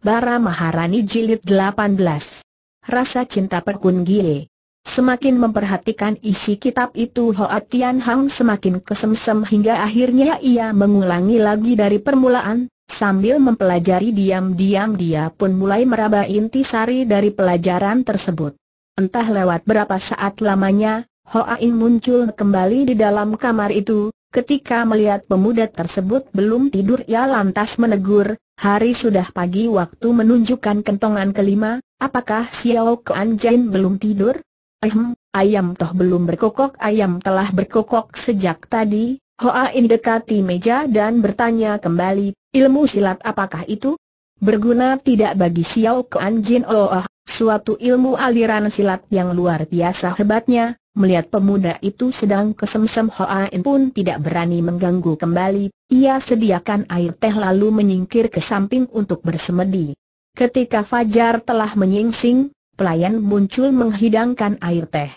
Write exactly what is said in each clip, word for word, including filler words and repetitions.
Bara Maharani Jilid delapan belas. Rasa Cinta Pekun Gie. Semakin memperhatikan isi kitab itu, Hoa Tian Hang semakin kesemsem hingga akhirnya ia mengulangi lagi dari permulaan. Sambil mempelajari diam-diam dia pun mulai meraba intisari dari pelajaran tersebut. Entah lewat berapa saat lamanya, Hoa In muncul kembali di dalam kamar itu. Ketika melihat pemuda tersebut belum tidur, ia lantas menegur, "Hari sudah pagi, waktu menunjukkan kentongan kelima, apakah Xiao Kuan Jin belum tidur?" "Ehm, ayam toh belum berkokok." "Ayam telah berkokok sejak tadi." Hoa In dekati meja dan bertanya kembali, "Ilmu silat apakah itu? Berguna tidak bagi Xiao Kuan Jin?" "Oh, oh, suatu ilmu aliran silat yang luar biasa hebatnya." Melihat pemuda itu sedang kesemsem, Hoa In pun tidak berani mengganggu kembali. Ia sediakan air teh lalu menyingkir ke samping untuk bersemedi. Ketika fajar telah menyingsing, pelayan muncul menghidangkan air teh.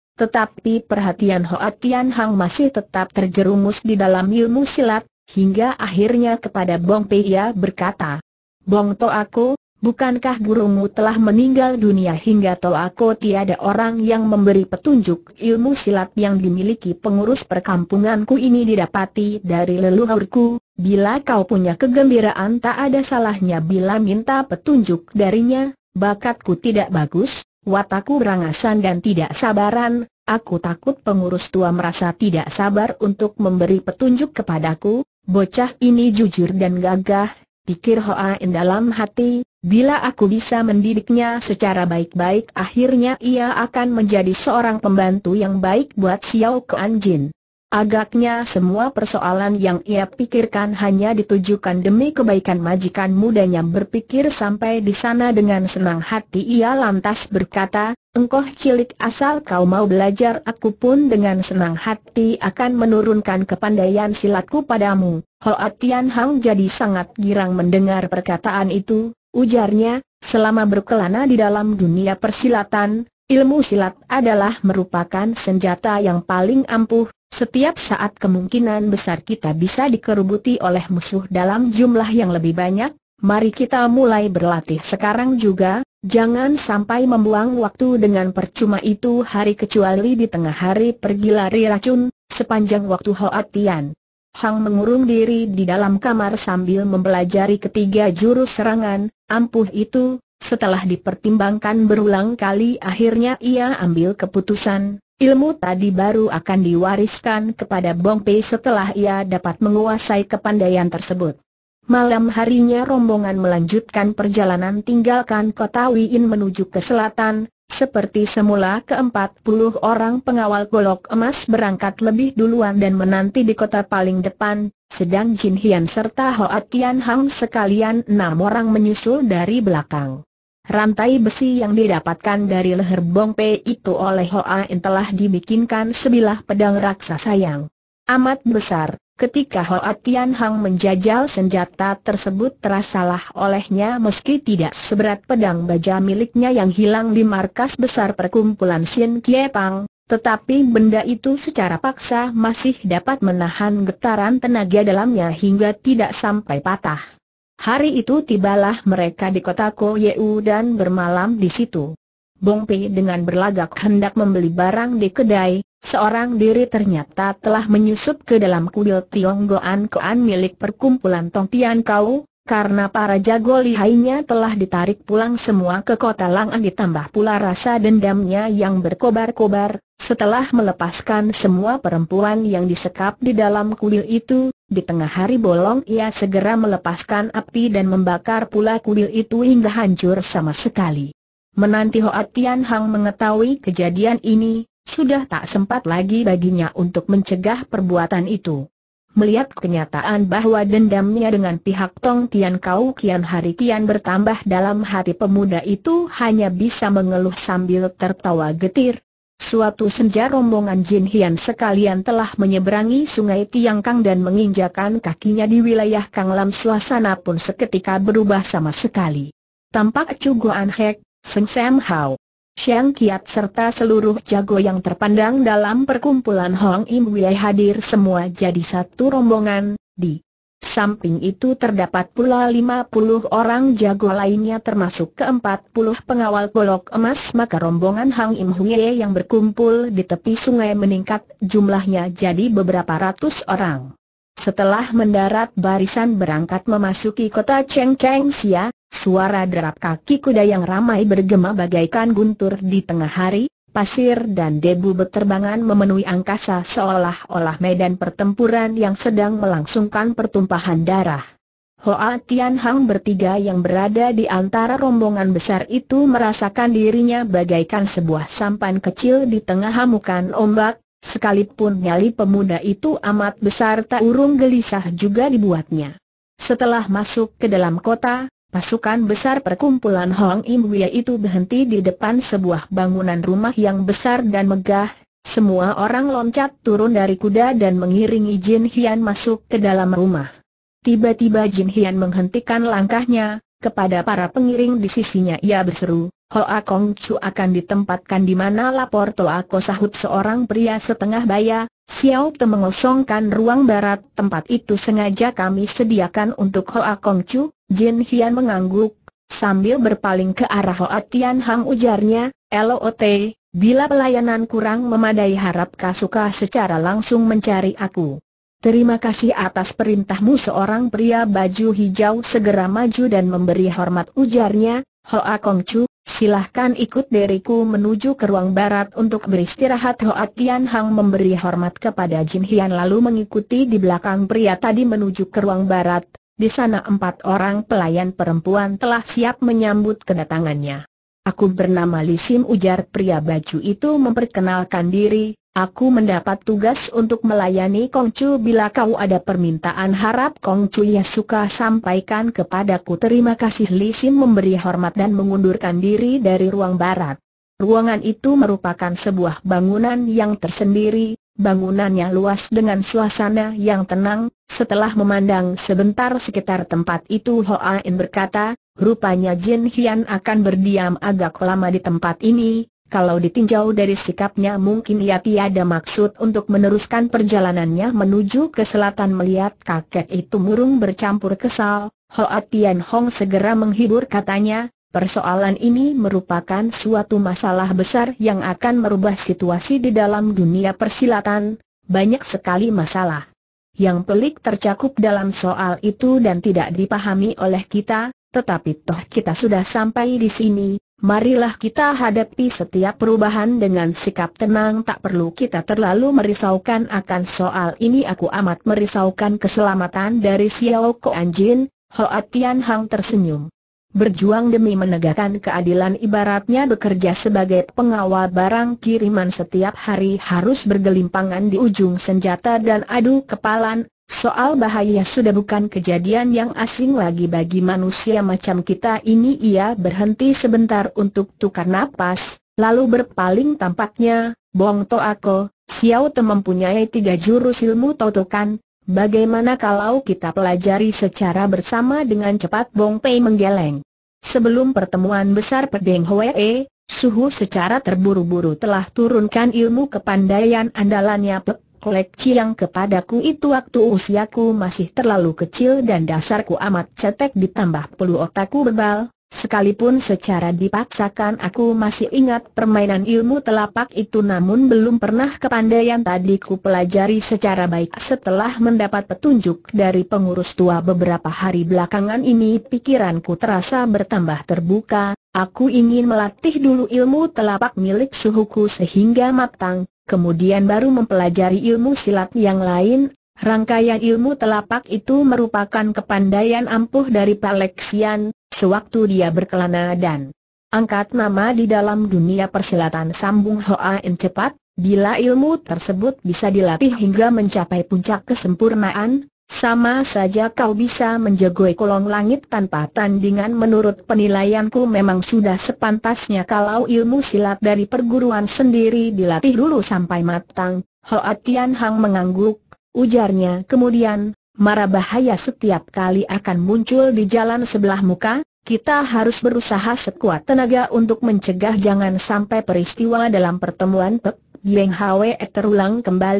Tetapi perhatian Hoa Tian Hang masih tetap terjerumus di dalam ilmu silat, hingga akhirnya kepada Bong Pei ia berkata, "Bong Toako, bukankah gurumu telah meninggal dunia hingga Toako tiada orang yang memberi petunjuk ilmu silat yang dimiliki pengurus perkampunganku ini didapati dari leluhurku? Bila kau punya kegembiraan, tak ada salahnya bila minta petunjuk darinya. Bakatku tidak bagus, watakku berangasan dan tidak sabaran. Aku takut pengurus tua merasa tidak sabar untuk memberi petunjuk kepadaku. Bocah ini jujur dan gagah," pikir Hoa In dalam hati. "Bila aku bisa mendidiknya secara baik-baik, akhirnya ia akan menjadi seorang pembantu yang baik buat Xiao Kuan Jin." Agaknya semua persoalan yang ia pikirkan hanya ditujukan demi kebaikan majikan mudanya. Berpikir sampai di sana dengan senang hati ia lantas berkata, "Engkoh cilik, asal kau mau belajar, aku pun dengan senang hati akan menurunkan kepandaian silatku padamu." Hoa Tian Hang jadi sangat girang mendengar perkataan itu. Ujarnya, "Selama berkelana di dalam dunia persilatan, ilmu silat adalah merupakan senjata yang paling ampuh. Setiap saat kemungkinan besar kita bisa dikerubuti oleh musuh dalam jumlah yang lebih banyak. Mari kita mulai berlatih sekarang juga. Jangan sampai membuang waktu dengan percuma itu hari, kecuali di tengah hari pergi lari racun." Sepanjang waktu Hoa Tian Hang mengurung diri di dalam kamar sambil mempelajari ketiga jurus serangan ampuh itu. Setelah dipertimbangkan berulang kali, akhirnya ia ambil keputusan, ilmu tadi baru akan diwariskan kepada Bong Pei setelah ia dapat menguasai kepandaian tersebut. Malam harinya rombongan melanjutkan perjalanan tinggalkan kota Wiin menuju ke selatan. Seperti semula, keempat puluh orang pengawal golok emas berangkat lebih duluan dan menanti di kota paling depan, sedang Jin Hian serta Hoa Tian Hang sekalian enam orang menyusul dari belakang. Rantai besi yang didapatkan dari leher Bong Pei itu oleh Hoa In telah dibikinkan sebilah pedang raksasa yang amat besar. Ketika Hoa Tian Hang menjajal senjata tersebut, terasalah olehnya meski tidak seberat pedang baja miliknya yang hilang di markas besar perkumpulan Sin Kie Pang, tetapi benda itu secara paksa masih dapat menahan getaran tenaga dalamnya hingga tidak sampai patah. Hari itu tibalah mereka di kota Koyeu dan bermalam di situ. Bong Pei dengan berlagak hendak membeli barang di kedai. Seorang diri ternyata telah menyusup ke dalam kuil Tionggoan Koan milik perkumpulan Tong Tian Kau. Karena para jago lihainya telah ditarik pulang semua ke kota Langan, ditambah pula rasa dendamnya yang berkobar-kobar. Setelah melepaskan semua perempuan yang disekap di dalam kuil itu, di tengah hari bolong ia segera melepaskan api dan membakar pula kuil itu hingga hancur sama sekali. Menanti Hoa Tian Hang mengetahui kejadian ini, sudah tak sempat lagi baginya untuk mencegah perbuatan itu. Melihat kenyataan bahwa dendamnya dengan pihak Tong Tian Kau kian hari kian bertambah, dalam hati pemuda itu hanya bisa mengeluh sambil tertawa getir. Suatu senja rombongan Jin Hian sekalian telah menyeberangi sungai Tiangkang dan menginjakan kakinya di wilayah Kanglam. Suasana pun seketika berubah sama sekali. Tampak Chu Guan Hek, Seng Sam Hao, Siang Kiat serta seluruh jago yang terpandang dalam perkumpulan Hong Im Wei hadir semua jadi satu rombongan. Di Samping itu terdapat pula lima puluh orang jago lainnya termasuk keempat puluh pengawal golok emas. Maka rombongan Hang Im Hwee yang berkumpul di tepi sungai meningkat jumlahnya jadi beberapa ratus orang. Setelah mendarat barisan berangkat memasuki kota Cheng Keng Sia, suara derap kaki kuda yang ramai bergema bagaikan guntur di tengah hari. Pasir dan debu beterbangan memenuhi angkasa seolah-olah medan pertempuran yang sedang melangsungkan pertumpahan darah. Hoa Tian Hang bertiga yang berada di antara rombongan besar itu merasakan dirinya bagaikan sebuah sampan kecil di tengah hamukan ombak. Sekalipun nyali pemuda itu amat besar, tak urung gelisah juga dibuatnya. Setelah masuk ke dalam kota, pasukan besar perkumpulan Hang Im Hwee itu berhenti di depan sebuah bangunan rumah yang besar dan megah. Semua orang loncat turun dari kuda dan mengiringi Jin Hian masuk ke dalam rumah. Tiba-tiba Jin Hian menghentikan langkahnya. Kepada para pengiring di sisinya ia berseru, "Hoa Kong Chu akan ditempatkan di mana?" "Lapor Toako," sahut seorang pria setengah baya. "Xiao Te mengosongkan ruang barat, tempat itu sengaja kami sediakan untuk Hoa Kong Chu." Jin Hian mengangguk sambil berpaling ke arah Hoa Tian Hang, ujarnya, "L O T, bila pelayanan kurang memadai harap kau suka secara langsung mencari aku." "Terima kasih atas perintahmu." Seorang pria baju hijau segera maju dan memberi hormat, ujarnya, "Hoa Kong Chu, silahkan ikut diriku menuju ke ruang barat untuk beristirahat." Hoa Tian Hang memberi hormat kepada Jin Hian lalu mengikuti di belakang pria tadi menuju ke ruang barat. Di sana empat orang pelayan perempuan telah siap menyambut kedatangannya. "Aku bernama Li Sim," ujar pria baju itu memperkenalkan diri. "Aku mendapat tugas untuk melayani Kong Chu. Bila kau ada permintaan harap Kong Chu ya suka sampaikan kepadaku." "Terima kasih." Li Sim memberi hormat dan mengundurkan diri dari ruang barat. Ruangan itu merupakan sebuah bangunan yang tersendiri. Bangunannya luas dengan suasana yang tenang. Setelah memandang sebentar sekitar tempat itu, Hoa In berkata, "Rupanya Jin Hian akan berdiam agak lama di tempat ini. Kalau ditinjau dari sikapnya mungkin ia tiada maksud untuk meneruskan perjalanannya menuju ke selatan." Melihat kakek itu murung bercampur kesal, Hoa Tian Hong segera menghibur, katanya, "Persoalan ini merupakan suatu masalah besar yang akan merubah situasi di dalam dunia persilatan. Banyak sekali masalah yang pelik tercakup dalam soal itu dan tidak dipahami oleh kita, tetapi toh kita sudah sampai di sini. Marilah kita hadapi setiap perubahan dengan sikap tenang. Tak perlu kita terlalu merisaukan akan soal ini." "Aku amat merisaukan keselamatan dari Xiao Ko Anjin." Hoa Tian Hang tersenyum. "Berjuang demi menegakkan keadilan ibaratnya bekerja sebagai pengawal barang kiriman setiap hari harus bergelimpangan di ujung senjata dan adu kepalan. Soal bahaya sudah bukan kejadian yang asing lagi bagi manusia macam kita ini." Ia berhenti sebentar untuk tukar napas, lalu berpaling, tampaknya, "Bong Toako, Xiao Te mempunyai tiga jurus ilmu totokan. Bagaimana kalau kita pelajari secara bersama dengan cepat?" Bong Pei menggeleng. Sebelum pertemuan besar Pedeng Hwee, Suhu secara terburu-buru telah turunkan ilmu kepandaian andalannya Pek Kolek Chiang kepadaku. Itu waktu usiaku masih terlalu kecil dan dasarku amat cetek ditambah pelu otakku bebal. Sekalipun secara dipaksakan aku masih ingat permainan ilmu telapak itu, namun belum pernah kepandaian tadi ku pelajari secara baik. Setelah mendapat petunjuk dari pengurus tua beberapa hari belakangan ini, pikiranku terasa bertambah terbuka. Aku ingin melatih dulu ilmu telapak milik suhuku sehingga matang, kemudian baru mempelajari ilmu silat yang lain. Rangkaian ilmu telapak itu merupakan kepandaian ampuh dari Palexian. Sewaktu dia berkelana dan angkat nama di dalam dunia persilatan, sambung Hoa In cepat, bila ilmu tersebut bisa dilatih hingga mencapai puncak kesempurnaan, sama saja kau bisa menjagoi kolong langit tanpa tandingan. Menurut penilaianku memang sudah sepantasnya kalau ilmu silat dari perguruan sendiri dilatih dulu sampai matang. Hoa Tian Hang mengangguk, ujarnya kemudian, "Mara bahaya setiap kali akan muncul di jalan sebelah muka. Kita harus berusaha sekuat tenaga untuk mencegah jangan sampai peristiwa dalam pertemuan Pek Gieng Hwe terulang kembali."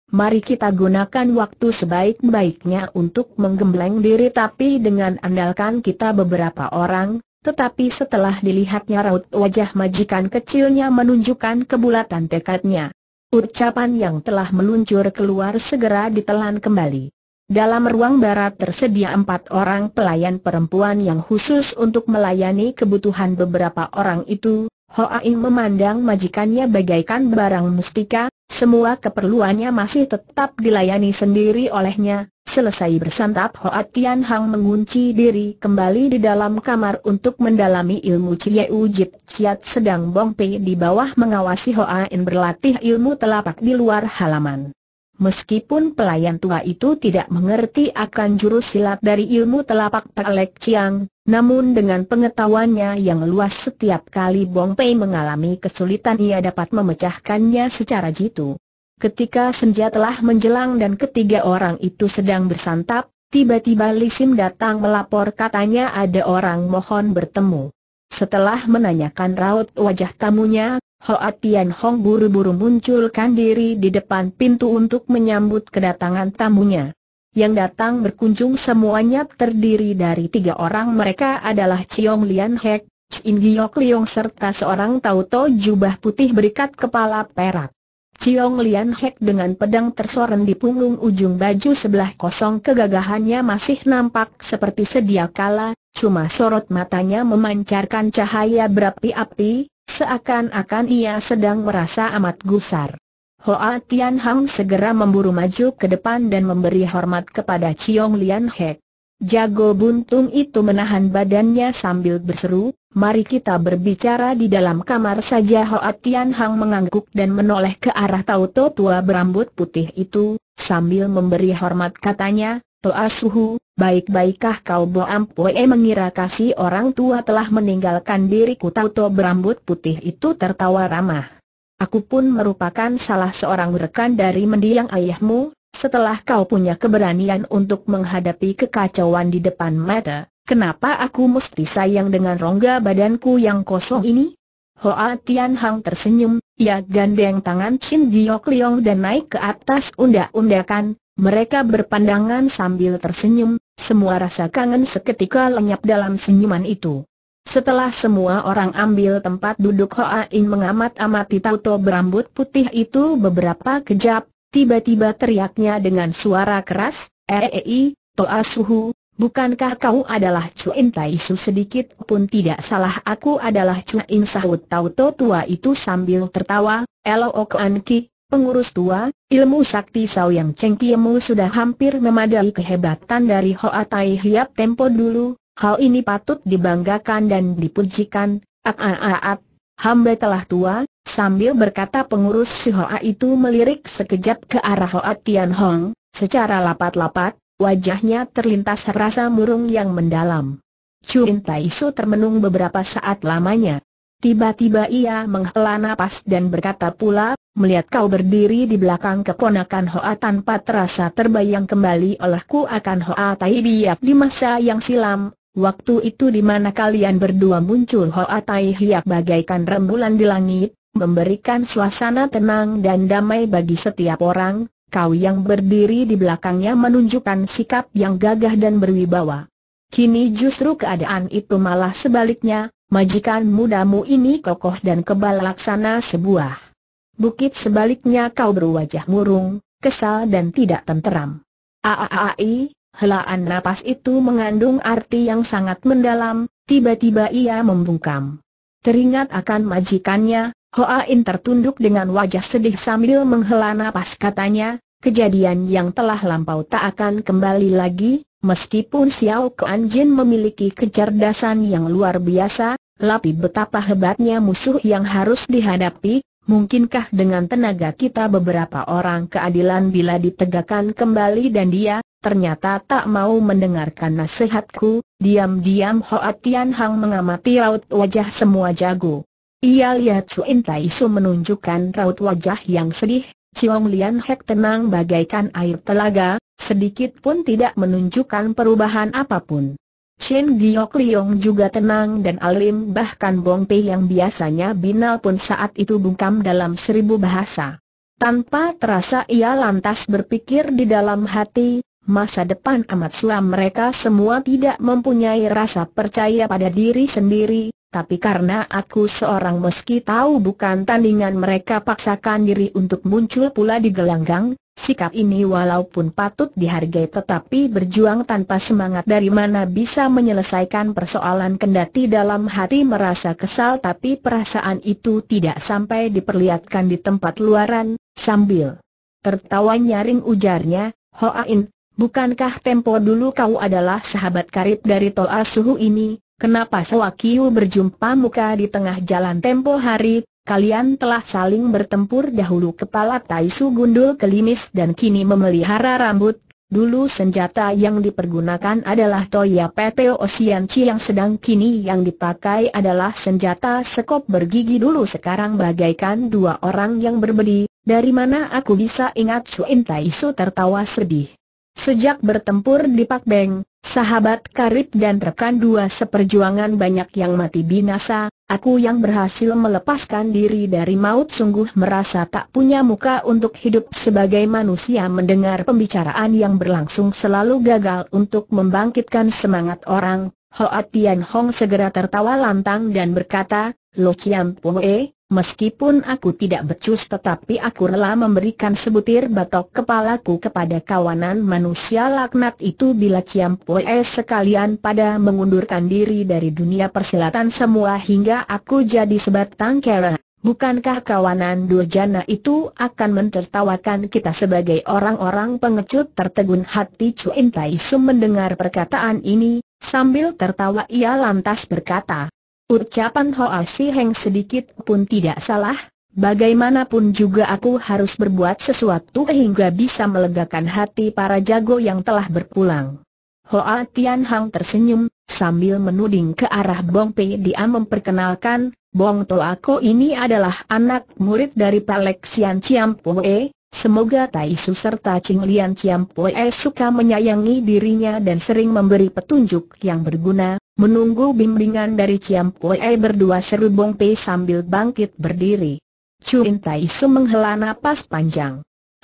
Mari kita gunakan waktu sebaik-baiknya untuk menggembleng diri, tapi dengan andalkan kita beberapa orang." Tetapi setelah dilihatnya raut wajah majikan kecilnya menunjukkan kebulatan tekadnya. Ucapan yang telah meluncur keluar segera ditelan kembali. Dalam ruang barat tersedia empat orang pelayan perempuan yang khusus untuk melayani kebutuhan beberapa orang itu. Hoa In memandang majikannya bagaikan barang mustika, semua keperluannya masih tetap dilayani sendiri olehnya. Selesai bersantap, Hoa Tian Hang mengunci diri kembali di dalam kamar untuk mendalami ilmu Cieu Jit Ciat, sedang Bong Pei di bawah mengawasi Hoa In berlatih ilmu telapak di luar halaman. Meskipun pelayan tua itu tidak mengerti akan jurus silat dari ilmu telapak Pelek Chiang, namun dengan pengetahuannya yang luas setiap kali Bong Pei mengalami kesulitan ia dapat memecahkannya secara jitu. Ketika senja telah menjelang dan ketiga orang itu sedang bersantap, tiba-tiba Li Sim datang melapor, katanya ada orang mohon bertemu. Setelah menanyakan raut wajah tamunya, Hoa Tian Hong buru-buru munculkan diri di depan pintu untuk menyambut kedatangan tamunya. Yang datang berkunjung semuanya terdiri dari tiga orang, mereka adalah Chiong Lian Hek, Chin Giok Liong serta seorang tauto jubah putih berikat kepala perak. Chiong Lian Hek dengan pedang tersorot di punggung ujung baju sebelah kosong, kegagahannya masih nampak seperti sedia kala, cuma sorot matanya memancarkan cahaya berapi-api, seakan-akan ia sedang merasa amat gusar. Hoa Tian Hang segera memburu maju ke depan dan memberi hormat kepada Chiong Lian Hek. Jago buntung itu menahan badannya sambil berseru, "Mari kita berbicara di dalam kamar saja." Hoa Tian Hang mengangguk dan menoleh ke arah tauto tua berambut putih itu, sambil memberi hormat katanya, "Toa Suhu, baik-baikkah kau?" Bo Ampue mengira kasih orang tua telah meninggalkan diriku. Tauto berambut putih itu tertawa ramah. "Aku pun merupakan salah seorang rekan dari mendiang ayahmu. Setelah kau punya keberanian untuk menghadapi kekacauan di depan mata, kenapa aku mesti sayang dengan rongga badanku yang kosong ini?" Hoa Tian Hang tersenyum, ia gandeng tangan Chin Giok Liong dan naik ke atas undak-undakan. Mereka berpandangan sambil tersenyum, semua rasa kangen seketika lenyap dalam senyuman itu. Setelah semua orang ambil tempat duduk, Hoa In mengamat-amati tauto berambut putih itu beberapa kejap. Tiba-tiba teriaknya dengan suara keras, "Eh, Toa Suhu, bukankah kau adalah Cuin Taisu?" "Sedikit pun tidak salah, aku adalah Cuin," sahut tauto tua itu sambil tertawa. "Elo Okan Ki, pengurus tua, ilmu sakti Saoyang Cengkiemu sudah hampir memadai kehebatan dari Hoa Tai Hiap tempo dulu. Hal ini patut dibanggakan dan dipujikan. Ak-ak-ak, hamba telah tua." Sambil berkata pengurus si Hoa itu melirik sekejap ke arah Hoa Tian Hong, secara lapat-lapat, wajahnya terlintas rasa murung yang mendalam. Cuin Taisu termenung beberapa saat lamanya. Tiba-tiba ia menghela napas dan berkata pula, "Melihat kau berdiri di belakang keponakan Hoa tanpa terasa terbayang kembali olehku akan Hoa Tai Biak di masa yang silam. Waktu itu di mana kalian berdua muncul Hoa Tai Hiap bagaikan rembulan di langit, memberikan suasana tenang dan damai bagi setiap orang. Kau yang berdiri di belakangnya menunjukkan sikap yang gagah dan berwibawa. Kini justru keadaan itu malah sebaliknya, majikan mudamu ini kokoh dan kebal laksana sebuah bukit, sebaliknya kau berwajah murung, kesal dan tidak tenteram." Aaai, helaan napas itu mengandung arti yang sangat mendalam. Tiba-tiba ia membungkam. Teringat akan majikannya, Hoa In tertunduk dengan wajah sedih sambil menghela napas, katanya, "Kejadian yang telah lampau tak akan kembali lagi. Meskipun Xiao Kuan Jin memiliki kecerdasan yang luar biasa, tapi betapa hebatnya musuh yang harus dihadapi. Mungkinkah dengan tenaga kita beberapa orang keadilan bila ditegakkan kembali?" Dan dia ternyata tak mau mendengarkan nasihatku. Diam-diam Hoa Tian Hang mengamati raut wajah semua jago. Ia lihat Cuin Taisu menunjukkan raut wajah yang sedih, Chiong Lian Hek tenang bagaikan air telaga, sedikit pun tidak menunjukkan perubahan apapun. Chin Giok Liong juga tenang dan alim, bahkan Bong Pei yang biasanya binal pun saat itu bungkam dalam seribu bahasa. Tanpa terasa ia lantas berpikir di dalam hati, masa depan amat suram, mereka semua tidak mempunyai rasa percaya pada diri sendiri, tapi karena aku seorang meski tahu bukan tandingan mereka paksakan diri untuk muncul pula di gelanggang. Sikap ini walaupun patut dihargai tetapi berjuang tanpa semangat dari mana bisa menyelesaikan persoalan. Kendati dalam hati merasa kesal tapi perasaan itu tidak sampai diperlihatkan di tempat luaran. Sambil tertawa nyaring ujarnya, "Hoain, bukankah tempo dulu kau adalah sahabat karib dari Toa Suhu ini? Kenapa sewakiu berjumpa muka di tengah jalan tempo hari? Kalian telah saling bertempur dahulu." Kepala Taisu gundul gelimis dan kini memelihara rambut. Dulu senjata yang dipergunakan adalah Toya P T O Sian Chi, yang sedang kini yang dipakai adalah senjata sekop bergigi. Dulu sekarang bagaikan dua orang yang berbeda. Dari mana aku bisa ingat? Chuin Taisu tertawa sedih. Sejak bertempur di Pak Beng, sahabat karib dan rekan dua seperjuangan banyak yang mati binasa. Aku yang berhasil melepaskan diri dari maut sungguh merasa tak punya muka untuk hidup sebagai manusia. Mendengar pembicaraan yang berlangsung selalu gagal untuk membangkitkan semangat orang, Hoa Tian Hong segera tertawa lantang dan berkata, "Lo Chiam Poe, meskipun aku tidak becus tetapi aku rela memberikan sebutir batok kepalaku kepada kawanan manusia laknat itu bila Chiam Poe sekalian pada mengundurkan diri dari dunia persilatan semua hingga aku jadi sebatang kara. Bukankah kawanan durjana itu akan mentertawakan kita sebagai orang-orang pengecut?" Tertegun hati Chuin Taisu mendengar perkataan ini. Sambil tertawa ia lantas berkata, "Ucapan Hoa Si Heng sedikit pun tidak salah. Bagaimanapun juga aku harus berbuat sesuatu hingga bisa melegakan hati para jago yang telah berpulang." Hoa Tian Hang tersenyum sambil menuding ke arah Bong Pei. Dia memperkenalkan, "Bong Toako ini adalah anak murid dari Palek Sian Chiam Poe. Semoga Taisu serta Ching Lian Chiam Poe suka menyayangi dirinya dan sering memberi petunjuk yang berguna." Menunggu bimbingan dari Chiam Poe berdua, seru Bong Pei sambil bangkit berdiri. Chuin Taisu menghela napas panjang.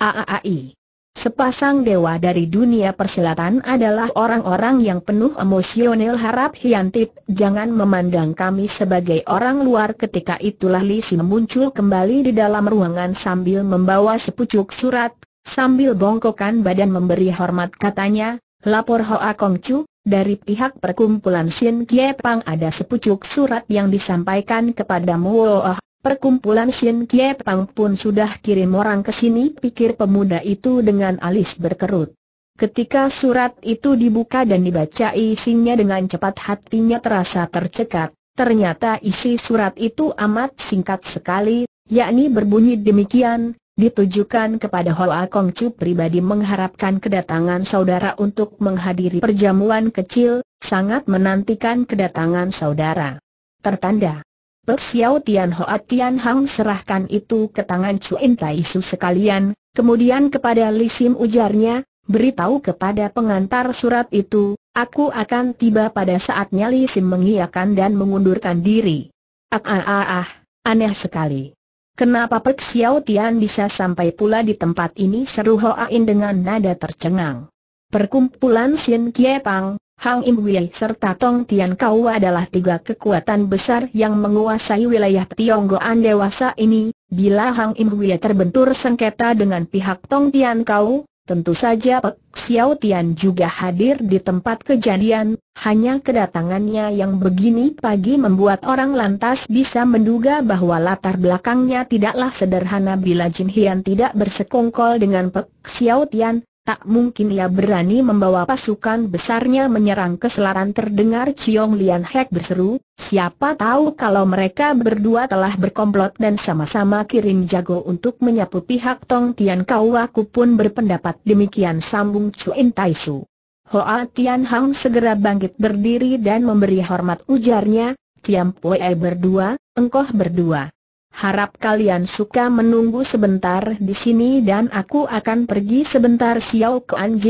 "Aai, sepasang dewa dari dunia persilatan adalah orang-orang yang penuh emosional. Harap Hyantip jangan memandang kami sebagai orang luar." Ketika itulah Li Si muncul kembali di dalam ruangan sambil membawa sepucuk surat. Sambil bongkokkan badan memberi hormat katanya, "Lapor Hoa Kongcu, dari pihak perkumpulan Sin Kie Pang ada sepucuk surat yang disampaikan kepadamu." "Oh, perkumpulan Sin Kie Pang pun sudah kirim orang ke sini," pikir pemuda itu dengan alis berkerut. Ketika surat itu dibuka dan dibaca isinya dengan cepat, hatinya terasa tercekat. Ternyata isi surat itu amat singkat sekali, yakni berbunyi demikian, "Ditujukan kepada Hoa Kongcu pribadi, mengharapkan kedatangan saudara untuk menghadiri perjamuan kecil, sangat menantikan kedatangan saudara." Tertanda Pek Xiao Tian. Hoa Tian Hang serahkan itu ke tangan Chuin Taisu sekalian, kemudian kepada Li Sim ujarnya, "Beritahu kepada pengantar surat itu, aku akan tiba pada saatnya." Li Sim mengiyakan dan mengundurkan diri. "Ah ah ah, ah aneh sekali. Kenapa Pek Xiao Tian bisa sampai pula di tempat ini?" seru Hoa In dengan nada tercengang. "Perkumpulan Sin Kie Pang, Hang Im Wei serta Tong Tian Kau adalah tiga kekuatan besar yang menguasai wilayah Tionggoan dewasa ini. Bila Hang Im Wei terbentur sengketa dengan pihak Tong Tian Kau, tentu saja Pek Xiao Tian juga hadir di tempat kejadian. Hanya kedatangannya yang begini pagi membuat orang lantas bisa menduga bahwa latar belakangnya tidaklah sederhana. Bila Jin Hian tidak bersekongkol dengan Pek Xiao Tian, tak mungkin ia berani membawa pasukan besarnya menyerang ke selatan." Terdengar Chiong Lian Hek berseru, "Siapa tahu kalau mereka berdua telah berkomplot dan sama-sama kirim jago untuk menyapu pihak Tong Tian Kau." "Aku pun berpendapat demikian," sambung Chuin Taisu. Hoa Tian Hang segera bangkit berdiri dan memberi hormat, ujarnya, "Chiam Poe berdua, engkau berdua. Harap kalian suka menunggu sebentar di sini dan aku akan pergi sebentar." "Xiao Kuan Jin,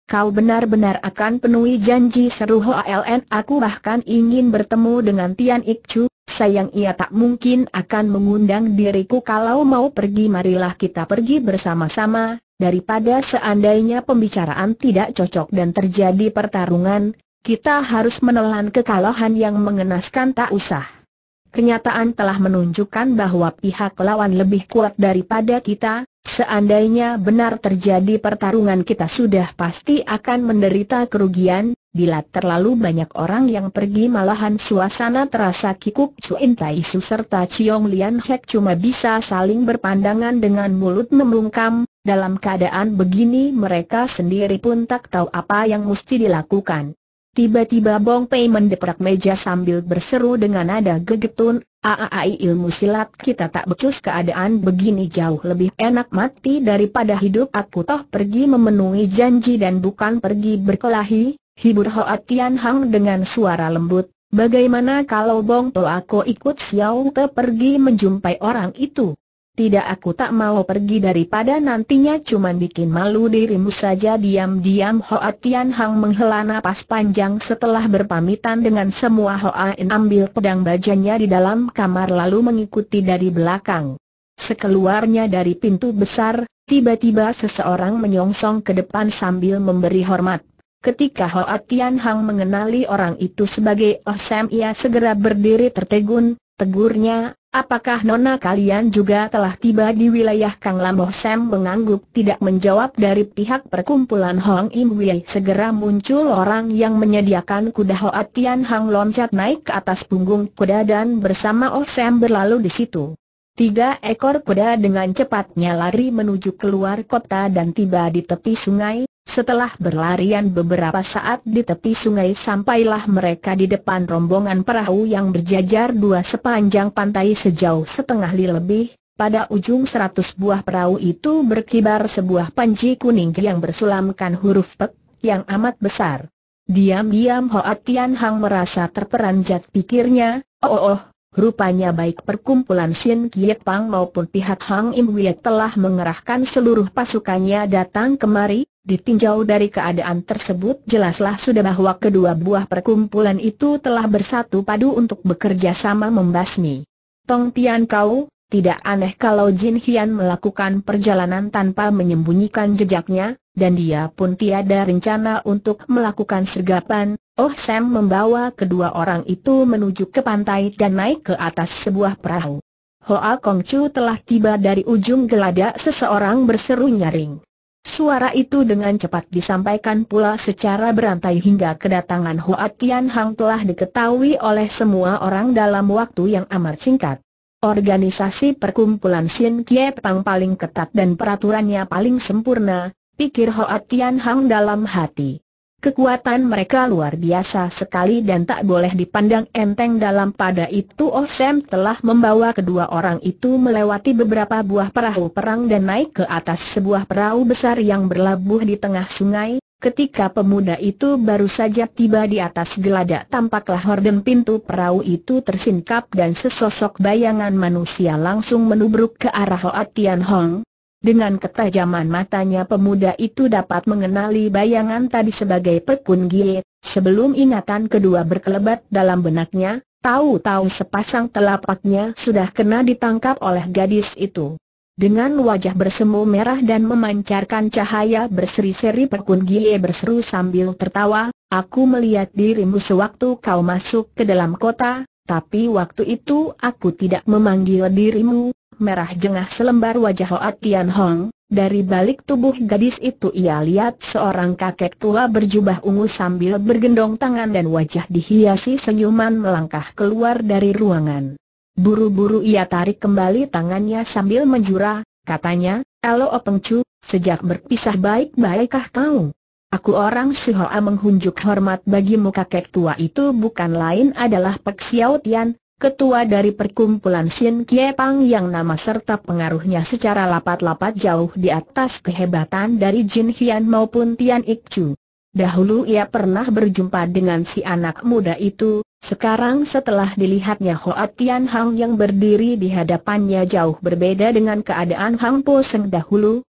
Kau benar-benar akan penuhi janji, seru Hoa Ln. Aku bahkan ingin bertemu dengan Tian Ik Chu. Sayang ia tak mungkin akan mengundang diriku. Kalau mau pergi, marilah kita pergi bersama-sama. Daripada seandainya pembicaraan tidak cocok dan terjadi pertarungan, kita harus menelan kekalahan yang mengenaskan. Tak usah. Kenyataan telah menunjukkan bahwa pihak lawan lebih kuat daripada kita. Seandainya benar terjadi pertarungan, kita sudah pasti akan menderita kerugian. Bila terlalu banyak orang yang pergi, malahan suasana terasa kikuk. Chuin Tai Su serta Chiong Lian Hek cuma bisa saling berpandangan dengan mulut membungkam. Dalam keadaan begini mereka sendiri pun tak tahu apa yang mesti dilakukan. Tiba-tiba Bong Pei mendeprak meja sambil berseru dengan nada gegetun, "Aai, ilmu silat kita tak becus. Keadaan begini jauh lebih enak mati daripada hidup. Aku toh pergi memenuhi janji dan bukan pergi berkelahi," hibur Hoa Tian Hang dengan suara lembut. "Bagaimana kalau Bong To aku ikut Xiao Te pergi menjumpai orang itu?" "Tidak, aku tak mau pergi daripada nantinya cuma bikin malu dirimu saja." Diam-diam Hoa Tian Hang menghela napas panjang. Setelah berpamitan dengan semua, Hoa In ambil pedang bajanya di dalam kamar lalu mengikuti dari belakang. Sekeluarnya dari pintu besar, tiba-tiba seseorang menyongsong ke depan sambil memberi hormat. Ketika Hoa Tian Hang mengenali orang itu sebagai Oh Sam, ia segera berdiri tertegun. Tegurnya, "Apakah nona kalian juga telah tiba di wilayah Kang Lam?" Oh Sam mengangguk tidak menjawab. Dari pihak perkumpulan Hong Im Wei segera muncul orang yang menyediakan kuda. Hoa Tian Hang loncat naik ke atas punggung kuda dan bersama Oh Sam berlalu di situ. Tiga ekor kuda dengan cepatnya lari menuju keluar kota dan tiba di tepi sungai. Setelah berlarian beberapa saat di tepi sungai, sampailah mereka di depan rombongan perahu yang berjajar dua sepanjang pantai sejauh setengah li lebih. Pada ujung seratus buah perahu itu berkibar sebuah panji kuning yang bersulamkan huruf Pek yang amat besar. Diam-diam Hoa Tian Hang merasa terperanjat, pikirnya, oh, oh, oh, rupanya baik perkumpulan Sin Kiet Pang maupun pihak Hang Im Wei telah mengerahkan seluruh pasukannya datang kemari. Ditinjau dari keadaan tersebut, jelaslah sudah bahwa kedua buah perkumpulan itu telah bersatu padu untuk bekerja sama membasmi Tong Tian Kau. Tidak aneh kalau Jin Hian melakukan perjalanan tanpa menyembunyikan jejaknya, dan dia pun tiada rencana untuk melakukan sergapan. Oh Sam membawa kedua orang itu menuju ke pantai dan naik ke atas sebuah perahu. Hoa Kong Chu telah tiba dari ujung geladak, seseorang berseru nyaring. Suara itu dengan cepat disampaikan pula secara berantai hingga kedatangan Hoa Tian Hang telah diketahui oleh semua orang dalam waktu yang amat singkat. Organisasi perkumpulan Sin Kiet Pang paling ketat dan peraturannya paling sempurna, pikir Hoa Tian Hang dalam hati. Kekuatan mereka luar biasa sekali dan tak boleh dipandang enteng. Dalam pada itu Oh Sam telah membawa kedua orang itu melewati beberapa buah perahu perang dan naik ke atas sebuah perahu besar yang berlabuh di tengah sungai. Ketika pemuda itu baru saja tiba di atas geladak, tampaklah horden pintu perahu itu tersingkap dan sesosok bayangan manusia langsung menubruk ke arah Hoa Tian Hang. Dengan ketajaman matanya pemuda itu dapat mengenali bayangan tadi sebagai Pekun Gie. Sebelum ingatan kedua berkelebat dalam benaknya, tahu-tahu sepasang telapaknya sudah kena ditangkap oleh gadis itu. Dengan wajah bersemu merah dan memancarkan cahaya berseri-seri, Pekun Gie berseru sambil tertawa, "Aku melihat dirimu sewaktu kau masuk ke dalam kota, tapi waktu itu aku tidak memanggil dirimu." Merah jengah selembar wajah Hoa Tian Hang. Dari balik tubuh gadis itu ia lihat seorang kakek tua berjubah ungu sambil bergendong tangan dan wajah dihiasi senyuman melangkah keluar dari ruangan. Buru-buru ia tarik kembali tangannya sambil menjura, katanya, "Elo Openg Chu, sejak berpisah baik-baikkah kau?" "Aku orang Si Hoa." Menghunjuk hormat bagimu. Kakek tua itu bukan lain adalah Pek Xiao Tian, ketua dari perkumpulan Sin Kie Pang yang nama serta pengaruhnya secara lapat-lapat jauh di atas kehebatan dari Jin Hian maupun Tian Ik Chu. Dahulu ia pernah berjumpa dengan si anak muda itu. Sekarang setelah dilihatnya Hoa Tian Hang yang berdiri di hadapannya jauh berbeda dengan keadaan Hang Po Seng dahulu,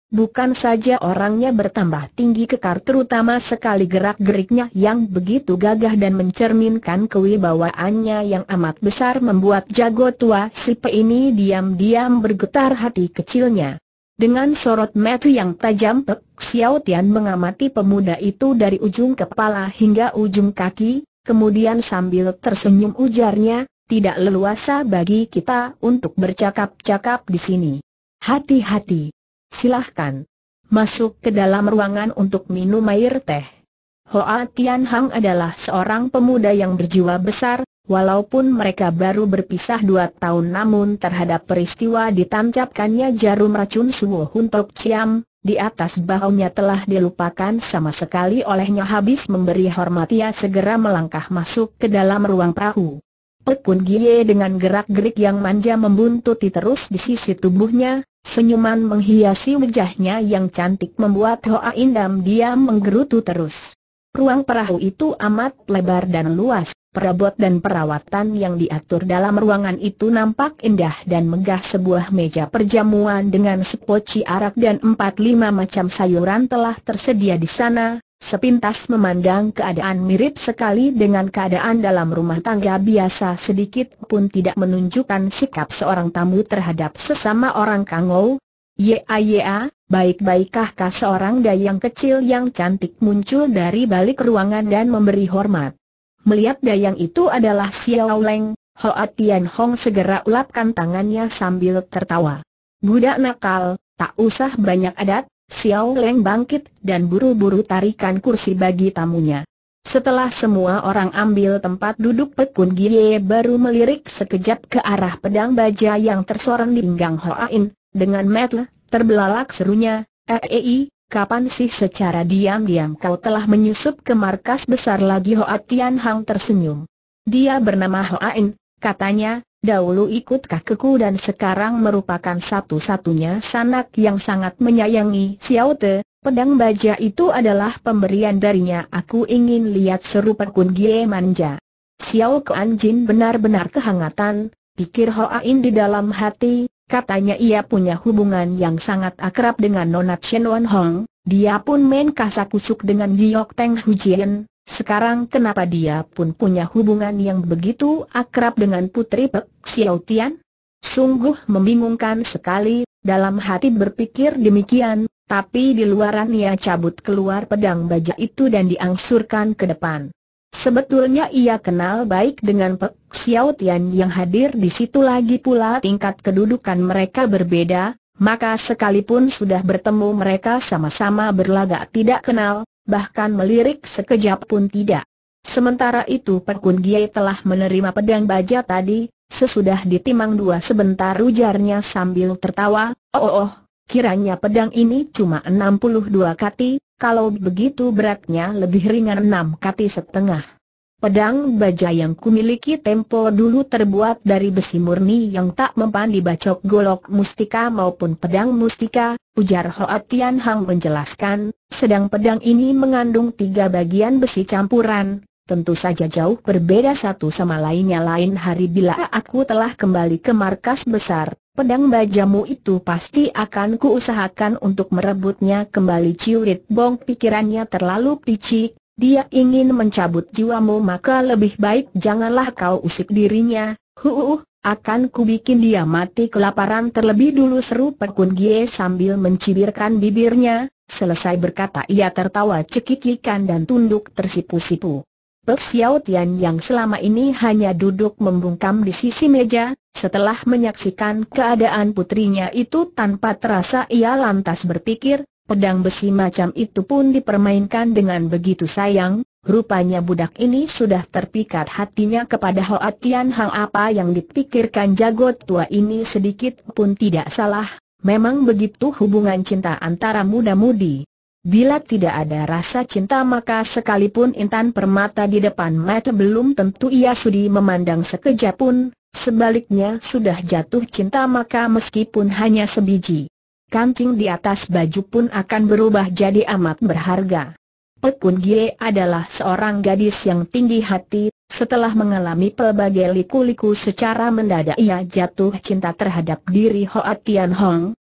Bukan saja orangnya bertambah tinggi kekar, terutama sekali gerak-geriknya yang begitu gagah dan mencerminkan kewibawaannya yang amat besar membuat jago tua Sipe ini diam-diam bergetar hati kecilnya. Dengan sorot mata yang tajam, Pek Xiao Tian mengamati pemuda itu dari ujung kepala hingga ujung kaki, kemudian sambil tersenyum ujarnya, "Tidak leluasa bagi kita untuk bercakap-cakap di sini. Hati-hati. Silahkan masuk ke dalam ruangan untuk minum air teh." Hoa Tian Hang adalah seorang pemuda yang berjiwa besar, walaupun mereka baru berpisah dua tahun, namun terhadap peristiwa ditancapkannya jarum racun Suo Hun Tok Ciam di atas bahunya telah dilupakan sama sekali olehnya. Habis memberi hormat, ia segera melangkah masuk ke dalam ruang perahu. Pekun Gie dengan gerak-gerik yang manja membuntuti terus di sisi tubuhnya. Senyuman menghiasi wajahnya yang cantik membuat Hoa Indam diam menggerutu terus. Ruang perahu itu amat lebar dan luas. Perabot dan perawatan yang diatur dalam ruangan itu nampak indah dan megah. Sebuah meja perjamuan dengan sepoci arak dan empat lima macam sayuran telah tersedia di sana. Sepintas memandang keadaan mirip sekali dengan keadaan dalam rumah tangga biasa, sedikit pun tidak menunjukkan sikap seorang tamu terhadap sesama orang Kangou. "Ya ya, baik-baikkah kah?" Seorang dayang kecil yang cantik muncul dari balik ruangan dan memberi hormat. Melihat dayang itu adalah Xiao Leng, Hoa Tian Hong segera ulapkan tangannya sambil tertawa. "Budak nakal, tak usah banyak adat." Xiao Leng bangkit dan buru-buru tarikan kursi bagi tamunya. Setelah semua orang ambil tempat duduk, Pekun Gie baru melirik sekejap ke arah pedang baja yang tersorong di pinggang Hoa In. Dengan mata terbelalak serunya, "Eh, eh, kapan sih secara diam-diam kau telah menyusup ke markas besar lagi?" Hoa Tian Hang tersenyum. "Dia bernama Hoa In," katanya. "Dahulu ikut kakekku dan sekarang merupakan satu-satunya sanak yang sangat menyayangi Xiao Te. Pedang baja itu adalah pemberian darinya." "Aku ingin lihat," seru Pekun Gie manja. "Xiao Kuan Jin benar-benar kehangatan," pikir Hoa In di dalam hati. Katanya ia punya hubungan yang sangat akrab dengan Nona Chen Wan Hong. Dia pun main kasak-kusuk dengan Giok Teng Hujian. Sekarang kenapa dia pun punya hubungan yang begitu akrab dengan putri Pek Xiao Tian? Sungguh membingungkan sekali. Dalam hati berpikir demikian, tapi di luaran ia cabut keluar pedang baja itu dan diangsurkan ke depan. Sebetulnya ia kenal baik dengan Pek Xiao Tian yang hadir di situ, lagi pula tingkat kedudukan mereka berbeda, maka sekalipun sudah bertemu mereka sama-sama berlagak tidak kenal, bahkan melirik sekejap pun tidak. Sementara itu Pekun Gie telah menerima pedang baja tadi. Sesudah ditimang dua sebentar, ujarnya sambil tertawa, "Oh, oh, kiranya pedang ini cuma enam puluh dua kati, kalau begitu beratnya lebih ringan enam kati setengah. Pedang baja yang kumiliki tempo dulu terbuat dari besi murni yang tak mempan dibacok golok mustika maupun pedang mustika," ujar Hoa Tian Hang menjelaskan. "Sedang pedang ini mengandung tiga bagian besi campuran. Tentu saja jauh berbeda satu sama lainnya. Lain hari bila aku telah kembali ke markas besar, pedang bajamu itu pasti akan kuusahakan untuk merebutnya kembali." Ciurit Bong pikirannya terlalu picik. Dia ingin mencabut jiwamu, maka lebih baik janganlah kau usik dirinya. "Huh, akan kubikin dia mati kelaparan terlebih dulu," seru Pekun Gie sambil mencibirkan bibirnya. Selesai berkata ia tertawa cekikikan dan tunduk tersipu-sipu. Pek Xiao Tian yang selama ini hanya duduk membungkam di sisi meja, setelah menyaksikan keadaan putrinya itu tanpa terasa ia lantas berpikir, pedang besi macam itu pun dipermainkan dengan begitu sayang. Rupanya budak ini sudah terpikat hatinya kepada Hoa Tian Hang. Apa yang dipikirkan jago tua ini sedikit pun tidak salah. Memang begitu hubungan cinta antara muda-mudi. Bila tidak ada rasa cinta, maka sekalipun intan permata di depan mata belum tentu ia sudi memandang sekejap pun. Sebaliknya sudah jatuh cinta, maka meskipun hanya sebiji kancing di atas baju pun akan berubah jadi amat berharga. Pekun Gie adalah seorang gadis yang tinggi hati. Setelah mengalami pelbagai liku-liku, secara mendadak ia jatuh cinta terhadap diri Hoa Tian Hong.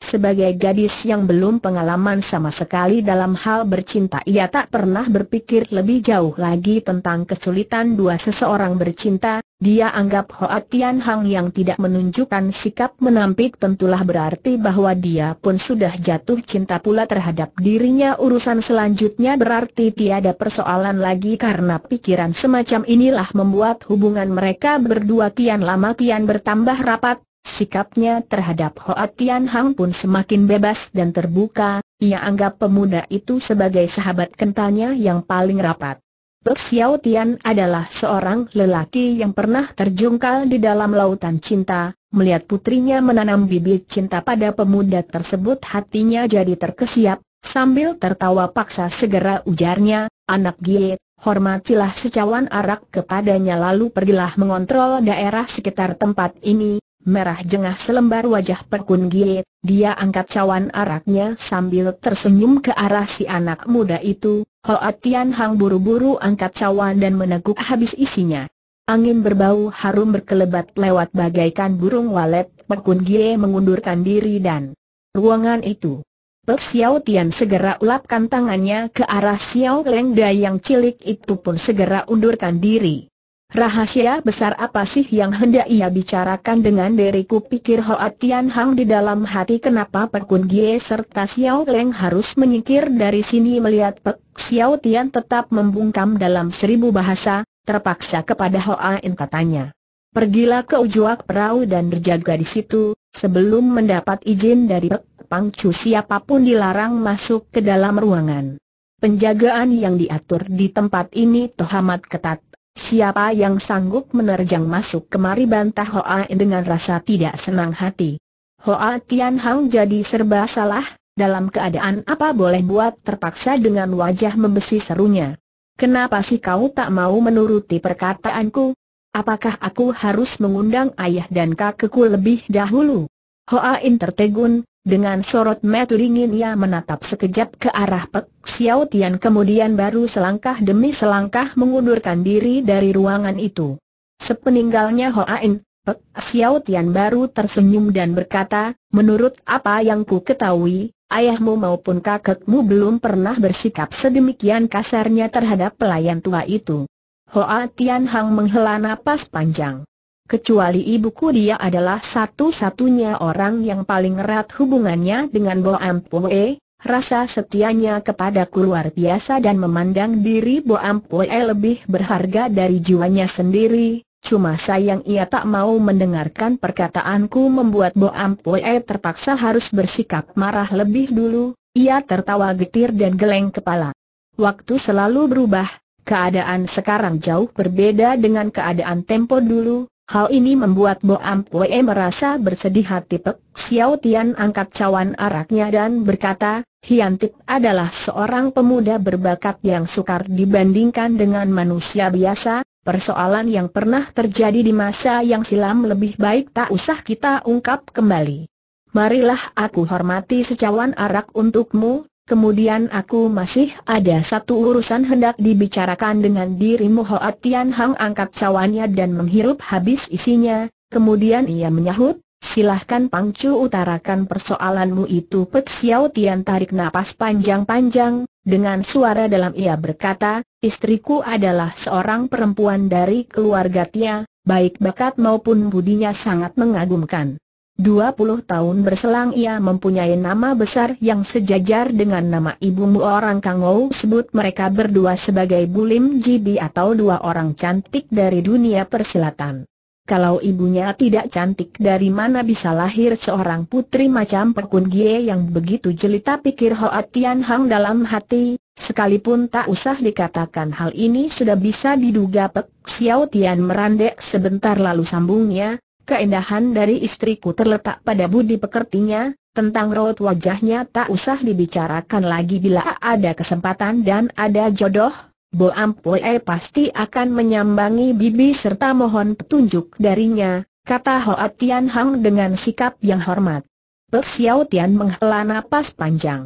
Sebagai gadis yang belum pengalaman sama sekali dalam hal bercinta, ia tak pernah berpikir lebih jauh lagi tentang kesulitan dua seseorang bercinta. Dia anggap Hoa Tian Hang yang tidak menunjukkan sikap menampik tentulah berarti bahwa dia pun sudah jatuh cinta pula terhadap dirinya. Urusan selanjutnya berarti tiada persoalan lagi, karena pikiran semacam inilah membuat hubungan mereka berdua kian lama kian bertambah rapat. Sikapnya terhadap Hoa Tian Hang pun semakin bebas dan terbuka. Ia anggap pemuda itu sebagai sahabat kentalnya yang paling rapat. Pek Xiao Tian adalah seorang lelaki yang pernah terjungkal di dalam lautan cinta. Melihat putrinya menanam bibit cinta pada pemuda tersebut, hatinya jadi terkesiap. Sambil tertawa paksa segera ujarnya, "Anak Gie, hormatilah secawan arak kepadanya, lalu pergilah mengontrol daerah sekitar tempat ini." Merah jengah selembar wajah Pekun Gie. Dia angkat cawan araknya sambil tersenyum ke arah si anak muda itu. Hoa Tian Hang buru-buru angkat cawan dan meneguk habis isinya. Angin berbau harum berkelebat lewat bagaikan burung walet. Pekun Gie mengundurkan diri dan ruangan itu. Pek Xiao Tian segera ulapkan tangannya ke arah Xiao Leng Dai yang cilik itu pun segera undurkan diri. Rahasia besar apa sih yang hendak ia bicarakan dengan diriku, pikir Hoa Tian Hang di dalam hati. Kenapa Pekun Gie serta Xiao Leng harus menyingkir dari sini? Melihat Pek Xiao Tian tetap membungkam dalam seribu bahasa, terpaksa kepada Hoa In katanya, "Pergilah ke ujuak perahu dan berjaga di situ. Sebelum mendapat izin dari Pek Pangcu, siapapun dilarang masuk ke dalam ruangan. Penjagaan yang diatur di tempat ini toh amat ketat. Siapa yang sanggup menerjang masuk kemari?" bantah Hoa In dengan rasa tidak senang hati. Hoa Tian Hang jadi serba salah. Dalam keadaan apa boleh buat, terpaksa dengan wajah membesi serunya, "Kenapa sih kau tak mau menuruti perkataanku? Apakah aku harus mengundang ayah dan kakekku lebih dahulu?" Hoa In tertegun. Dengan sorot mata dingin ia menatap sekejap ke arah Pek Xiao Tian, kemudian baru selangkah demi selangkah mengundurkan diri dari ruangan itu. Sepeninggalnya Hoa In, Pek Xiao Tian baru tersenyum dan berkata, "Menurut apa yang ku ketahui, ayahmu maupun kakekmu belum pernah bersikap sedemikian kasarnya terhadap pelayan tua itu." Hoa Tian Hang menghela napas panjang. Kecuali ibuku, dia adalah satu-satunya orang yang paling erat hubungannya dengan Bo Ampue. Rasa setianya kepadaku luar biasa dan memandang diri Bo Ampue lebih berharga dari jiwanya sendiri. Cuma sayang ia tak mau mendengarkan perkataanku, membuat Bo Ampue terpaksa harus bersikap marah lebih dulu. Ia tertawa getir dan geleng kepala. Waktu selalu berubah, keadaan sekarang jauh berbeda dengan keadaan tempo dulu. Hal ini membuat Bo Ampue merasa bersedih hati. Pek Xiao Tian angkat cawan araknya dan berkata, "Hian Tip adalah seorang pemuda berbakat yang sukar dibandingkan dengan manusia biasa. Persoalan yang pernah terjadi di masa yang silam lebih baik tak usah kita ungkap kembali. Marilah aku hormati secawan arak untukmu. Kemudian aku masih ada satu urusan hendak dibicarakan dengan dirimu." Hoa Tian Hang angkat cawannya dan menghirup habis isinya. Kemudian ia menyahut, "Silahkan Pangcu utarakan persoalanmu itu." Pek Xiao Tian tarik napas panjang-panjang. Dengan suara dalam ia berkata, "Istriku adalah seorang perempuan dari keluarga Tia, baik bakat maupun budinya sangat mengagumkan. Dua puluh tahun berselang ia mempunyai nama besar yang sejajar dengan nama ibumu." Orang Kangou sebut mereka berdua sebagai Bulim Jibi atau dua orang cantik dari dunia persilatan. Kalau ibunya tidak cantik, dari mana bisa lahir seorang putri macam Pekun Gie yang begitu jelita, pikir Hoa Tian Hang dalam hati. Sekalipun tak usah dikatakan hal ini sudah bisa diduga. Pek Xiao Tian merandek sebentar lalu sambungnya, "Keindahan dari istriku terletak pada budi pekertinya. Tentang raut wajahnya tak usah dibicarakan lagi. Bila ada kesempatan dan ada jodoh, Bo Ampue pasti akan menyambangi bibi serta mohon petunjuk darinya," kata Hoa Tian Hang dengan sikap yang hormat. Pek Xiao Tian menghela napas panjang.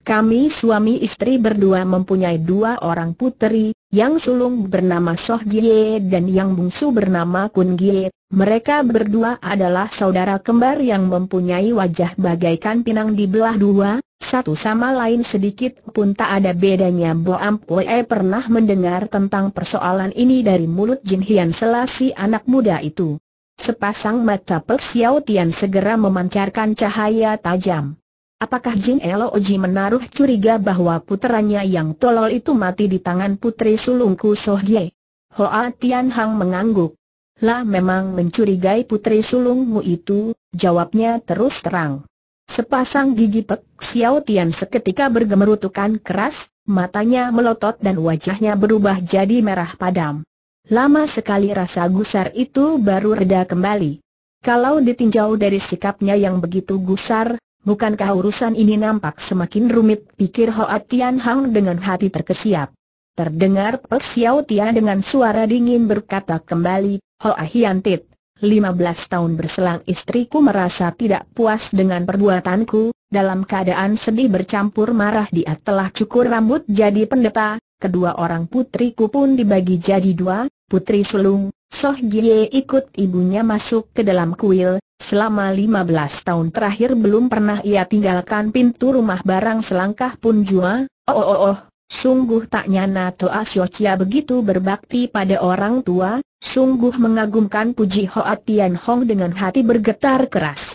Kami suami istri berdua mempunyai dua orang puteri, yang sulung bernama Soh Gie dan yang bungsu bernama Kun Gie. Mereka berdua adalah saudara kembar yang mempunyai wajah bagaikan pinang dibelah dua, satu sama lain sedikit pun tak ada bedanya. Bo Ampue pernah mendengar tentang persoalan ini dari mulut Jin Hian Selasi anak muda itu. Sepasang mata Pek Xiao Tian segera memancarkan cahaya tajam. Apakah Jin Eloji menaruh curiga bahwa puteranya yang tolol itu mati di tangan putri sulungku Soh Gie? Hoa Tian Hang mengangguk. Lah memang mencurigai putri sulungmu itu, jawabnya terus terang. Sepasang gigi Pek Xiao Tian seketika bergemerutukan keras, matanya melotot dan wajahnya berubah jadi merah padam. Lama sekali rasa gusar itu baru reda kembali. Kalau ditinjau dari sikapnya yang begitu gusar, bukankah urusan ini nampak semakin rumit, pikir Hoa Tian Hang dengan hati terkesiap. Terdengar Pek Xiao Tian dengan suara dingin berkata kembali, Hoa Hiantit, lima belas tahun berselang istriku merasa tidak puas dengan perbuatanku. Dalam keadaan sedih bercampur marah dia telah cukur rambut jadi pendeta. Kedua orang putriku pun dibagi jadi dua, putri sulung Soh Gie ikut ibunya masuk ke dalam kuil. Selama lima belas tahun terakhir belum pernah ia tinggalkan pintu rumah barang selangkah pun jua. Oh oh oh, sungguh tak nyana Toa Siocia begitu berbakti pada orang tua. Sungguh mengagumkan, puji Hoa Tian Hong dengan hati bergetar keras.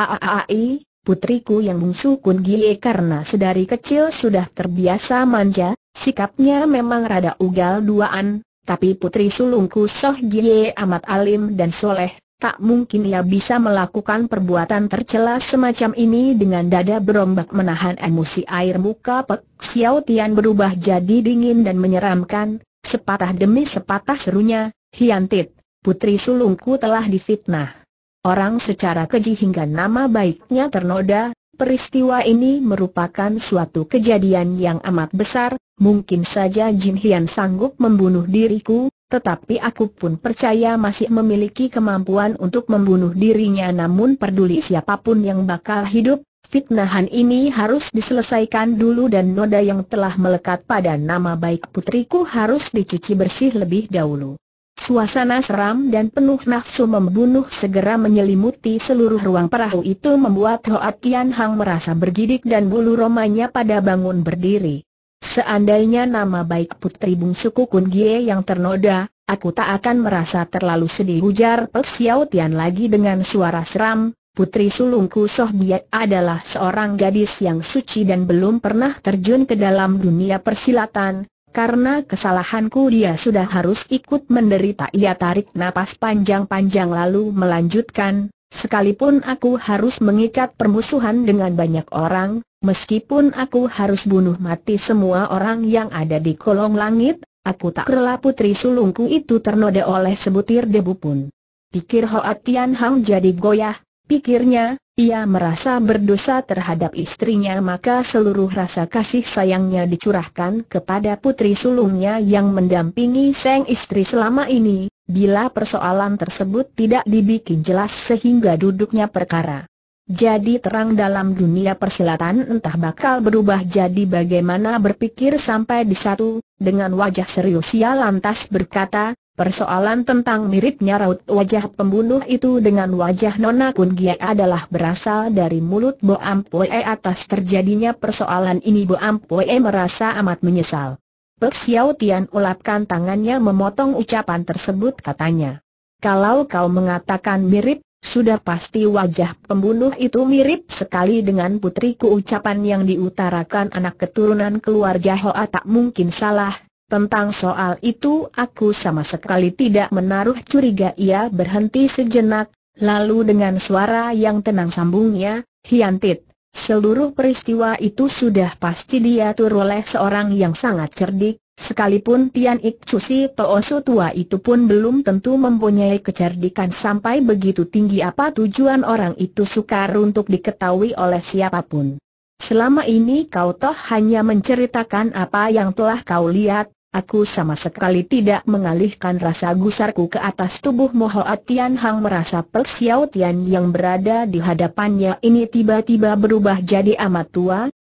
Aaai, putriku yang bungsu Kun Gie karena sedari kecil sudah terbiasa manja, sikapnya memang rada ugal duaan. Tapi putri sulungku Soh Gie amat alim dan soleh. Tak mungkin ia bisa melakukan perbuatan tercela semacam ini. Dengan dada berombak menahan emosi, air muka Pek Xiao Tian berubah jadi dingin dan menyeramkan. Sepatah demi sepatah serunya, Hiantit, putri sulungku telah difitnah orang secara keji hingga nama baiknya ternoda. Peristiwa ini merupakan suatu kejadian yang amat besar. Mungkin saja Jin Hian sanggup membunuh diriku, tetapi aku pun percaya masih memiliki kemampuan untuk membunuh dirinya. Namun peduli siapapun yang bakal hidup, fitnahan ini harus diselesaikan dulu dan noda yang telah melekat pada nama baik putriku harus dicuci bersih lebih dahulu. Suasana seram dan penuh nafsu membunuh segera menyelimuti seluruh ruang perahu itu membuat Hoa Tian Hang merasa bergidik dan bulu romanya pada bangun berdiri. Seandainya nama baik putri bungsuku Kun Gie yang ternoda, aku tak akan merasa terlalu sedih, ujar Pek Xiao Tian lagi dengan suara seram. Putri sulungku Soh Gie adalah seorang gadis yang suci dan belum pernah terjun ke dalam dunia persilatan. Karena kesalahanku dia sudah harus ikut menderita. Ia tarik napas panjang-panjang lalu melanjutkan, sekalipun aku harus mengikat permusuhan dengan banyak orang, meskipun aku harus bunuh mati semua orang yang ada di kolong langit, aku tak rela putri sulungku itu ternoda oleh sebutir debu pun. Pikir Hoa Tian Hang jadi goyah. Pikirnya, ia merasa berdosa terhadap istrinya, maka seluruh rasa kasih sayangnya dicurahkan kepada putri sulungnya yang mendampingi sang istri selama ini. Bila persoalan tersebut tidak dibikin jelas sehingga duduknya perkara jadi terang dalam dunia persilatan, entah bakal berubah jadi bagaimana. Berpikir sampai di satu, dengan wajah serius ia lantas berkata, persoalan tentang miripnya raut wajah pembunuh itu dengan wajah Nona Kun Gie adalah berasal dari mulut Bo Ampue. Atas terjadinya persoalan ini Bo Ampue merasa amat menyesal. Pek Xiao Tian ulapkan tangannya memotong ucapan tersebut, katanya, kalau kau mengatakan mirip, sudah pasti wajah pembunuh itu mirip sekali dengan putriku. Ucapan yang diutarakan anak keturunan keluarga Hoa tak mungkin salah. Tentang soal itu aku sama sekali tidak menaruh curiga. Ia berhenti sejenak, lalu dengan suara yang tenang sambungnya, Hiantit, seluruh peristiwa itu sudah pasti diatur oleh seorang yang sangat cerdik. Sekalipun Tian Ik Chu Si Toosu tua itu pun belum tentu mempunyai kecerdikan sampai begitu tinggi. Apa tujuan orang itu sukar untuk diketahui oleh siapapun. Selama ini kau toh hanya menceritakan apa yang telah kau lihat. Aku sama sekali tidak mengalihkan rasa gusarku ke atas tubuhmu. Hoa Tian Hang merasa Pek Xiao Tian yang berada di hadapannya ini tiba-tiba berubah jadi amat tua.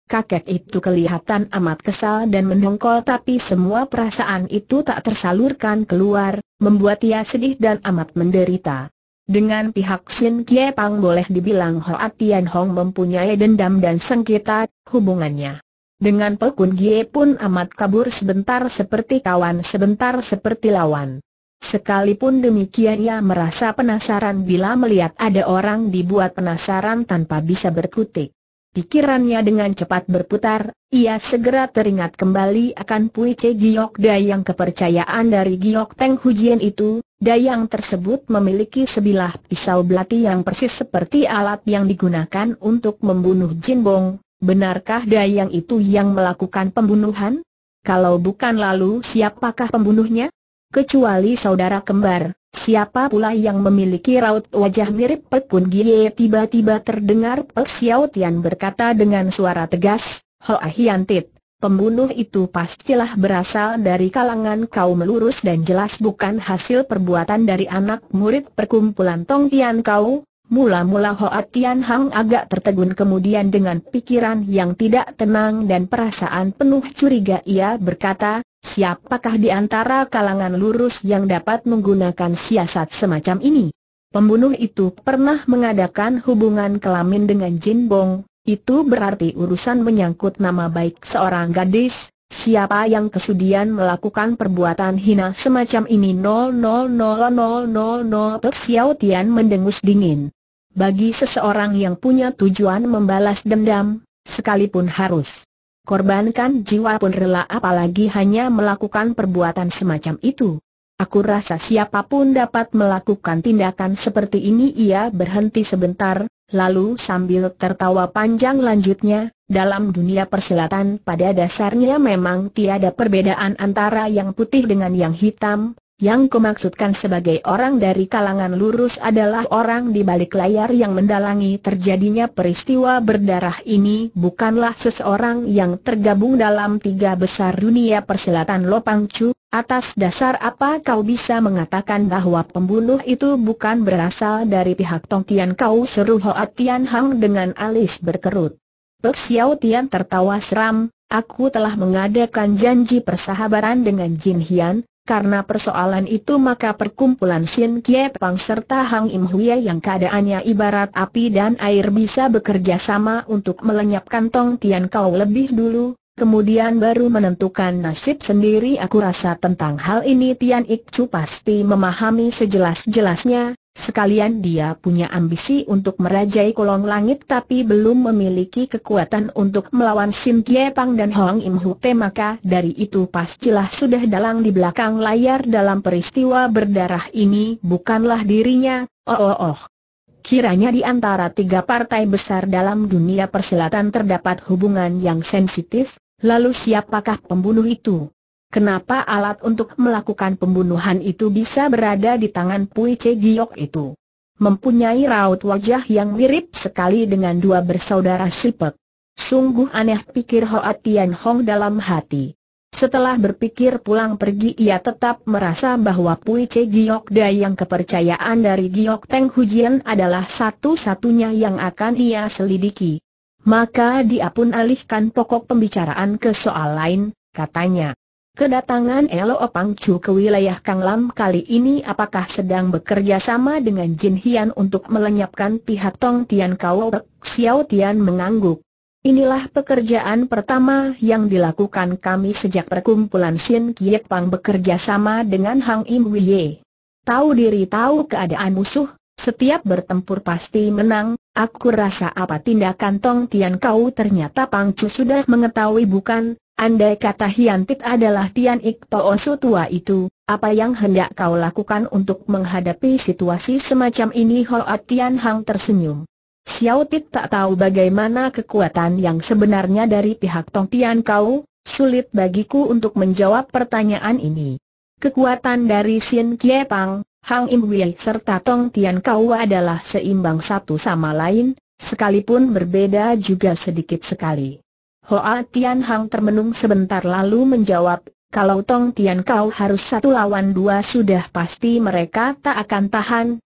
Kakek itu kelihatan amat kesal dan mendongkol, tapi semua perasaan itu tak tersalurkan keluar, membuat ia sedih dan amat menderita. Dengan pihak Sin Kie Pang boleh dibilang Hoa Tian Hong mempunyai dendam dan sengketa hubungannya. Dengan Pekun Gie pun amat kabur, sebentar seperti kawan, sebentar seperti lawan. Sekalipun demikian ia merasa penasaran bila melihat ada orang dibuat penasaran tanpa bisa berkutik. Pikirannya dengan cepat berputar, ia segera teringat kembali akan Pui Ce Giok Dayang kepercayaan dari Giok Teng Hujian itu. Dayang tersebut memiliki sebilah pisau belati yang persis seperti alat yang digunakan untuk membunuh Jin Bong. Benarkah Dayang itu yang melakukan pembunuhan? Kalau bukan, lalu siapakah pembunuhnya? Kecuali saudara kembar, siapa pula yang memiliki raut wajah mirip Pekun Gie? Tiba-tiba terdengar Pek Xiao Tian berkata dengan suara tegas, "Hoa Hian Tit, pembunuh itu pastilah berasal dari kalangan kaum lurus dan jelas bukan hasil perbuatan dari anak murid perkumpulan Tong Tian Kau." Mula-mula Hoa Tian Hang agak tertegun, kemudian dengan pikiran yang tidak tenang dan perasaan penuh curiga ia berkata, "Siapakah di antara kalangan lurus yang dapat menggunakan siasat semacam ini? Pembunuh itu pernah mengadakan hubungan kelamin dengan Jin Bong, itu berarti urusan menyangkut nama baik seorang gadis. Siapa yang kesudian melakukan perbuatan hina semacam ini?" nol nol nol nol nol nol Pek Xiao Tian mendengus dingin. Bagi seseorang yang punya tujuan membalas dendam, sekalipun harus korbankan jiwa pun rela, apalagi hanya melakukan perbuatan semacam itu. "Aku rasa siapapun dapat melakukan tindakan seperti ini." Ia berhenti sebentar, lalu sambil tertawa panjang lanjutnya, "Dalam dunia persilatan pada dasarnya memang tiada perbedaan antara yang putih dengan yang hitam. Yang kumaksudkan sebagai orang dari kalangan lurus adalah orang di balik layar yang mendalangi terjadinya peristiwa berdarah ini, bukanlah seseorang yang tergabung dalam tiga besar dunia persilatan." "Lo Pang Chu, atas dasar apa kau bisa mengatakan bahwa pembunuh itu bukan berasal dari pihak Tong Tian Kau?" seru Hoa Tian Hang dengan alis berkerut. Pek Xiao Tian tertawa seram, "Aku telah mengadakan janji persahabatan dengan Jin Hian. Karena persoalan itu maka perkumpulan Sin Kie Pang serta Hang Im Hue yang keadaannya ibarat api dan air bisa bekerja sama untuk melenyapkan Tong Tian Kau lebih dulu, kemudian baru menentukan nasib sendiri. Aku rasa tentang hal ini Tian Ik Chu pasti memahami sejelas-jelasnya. Sekalian dia punya ambisi untuk merajai kolong langit tapi belum memiliki kekuatan untuk melawan Sin Kie Pang dan Hang Im Hue, maka dari itu pastilah sudah dalang di belakang layar dalam peristiwa berdarah ini bukanlah dirinya." Oh oh oh. Kiranya di antara tiga partai besar dalam dunia persilatan terdapat hubungan yang sensitif. Lalu siapakah pembunuh itu? Kenapa alat untuk melakukan pembunuhan itu bisa berada di tangan Pui Ce Giok itu? Mempunyai raut wajah yang mirip sekali dengan dua bersaudara Sipek. Sungguh aneh, pikir Hoa Tian Hong dalam hati. Setelah berpikir pulang pergi, ia tetap merasa bahwa Pui Ce Giok Dayang kepercayaan dari Giok Teng Hujian adalah satu-satunya yang akan ia selidiki. Maka dia pun alihkan pokok pembicaraan ke soal lain, katanya. "Kedatangan Elo Pang Chu ke wilayah Kang Lam kali ini apakah sedang bekerja sama dengan Jin Hian untuk melenyapkan pihak Tong Tian Kau?" Pek Xiao Tian mengangguk. "Inilah pekerjaan pertama yang dilakukan kami sejak perkumpulan Sin Kie Pang bekerja sama dengan Hang Im Hue. Tahu diri tahu keadaan musuh, setiap bertempur pasti menang. Aku rasa apa tindakan Tong Tian Kau ternyata Pang Chu sudah mengetahui, bukan? Andai kata Hian Tit adalah Tian Ik Toosu tua itu, apa yang hendak kau lakukan untuk menghadapi situasi semacam ini?" Hoa Tian Hang tersenyum. "Xiao Tit tak tahu bagaimana kekuatan yang sebenarnya dari pihak Tong Tian Kau. Sulit bagiku untuk menjawab pertanyaan ini. Kekuatan dari Sin Kie Pang, Hang Im Hue serta Tong Tian Kau adalah seimbang satu sama lain, sekalipun berbeda juga sedikit sekali." Hoa Tian Hang termenung sebentar lalu menjawab, "Kalau Tong Tian Kau harus satu lawan dua sudah pasti mereka tak akan tahan,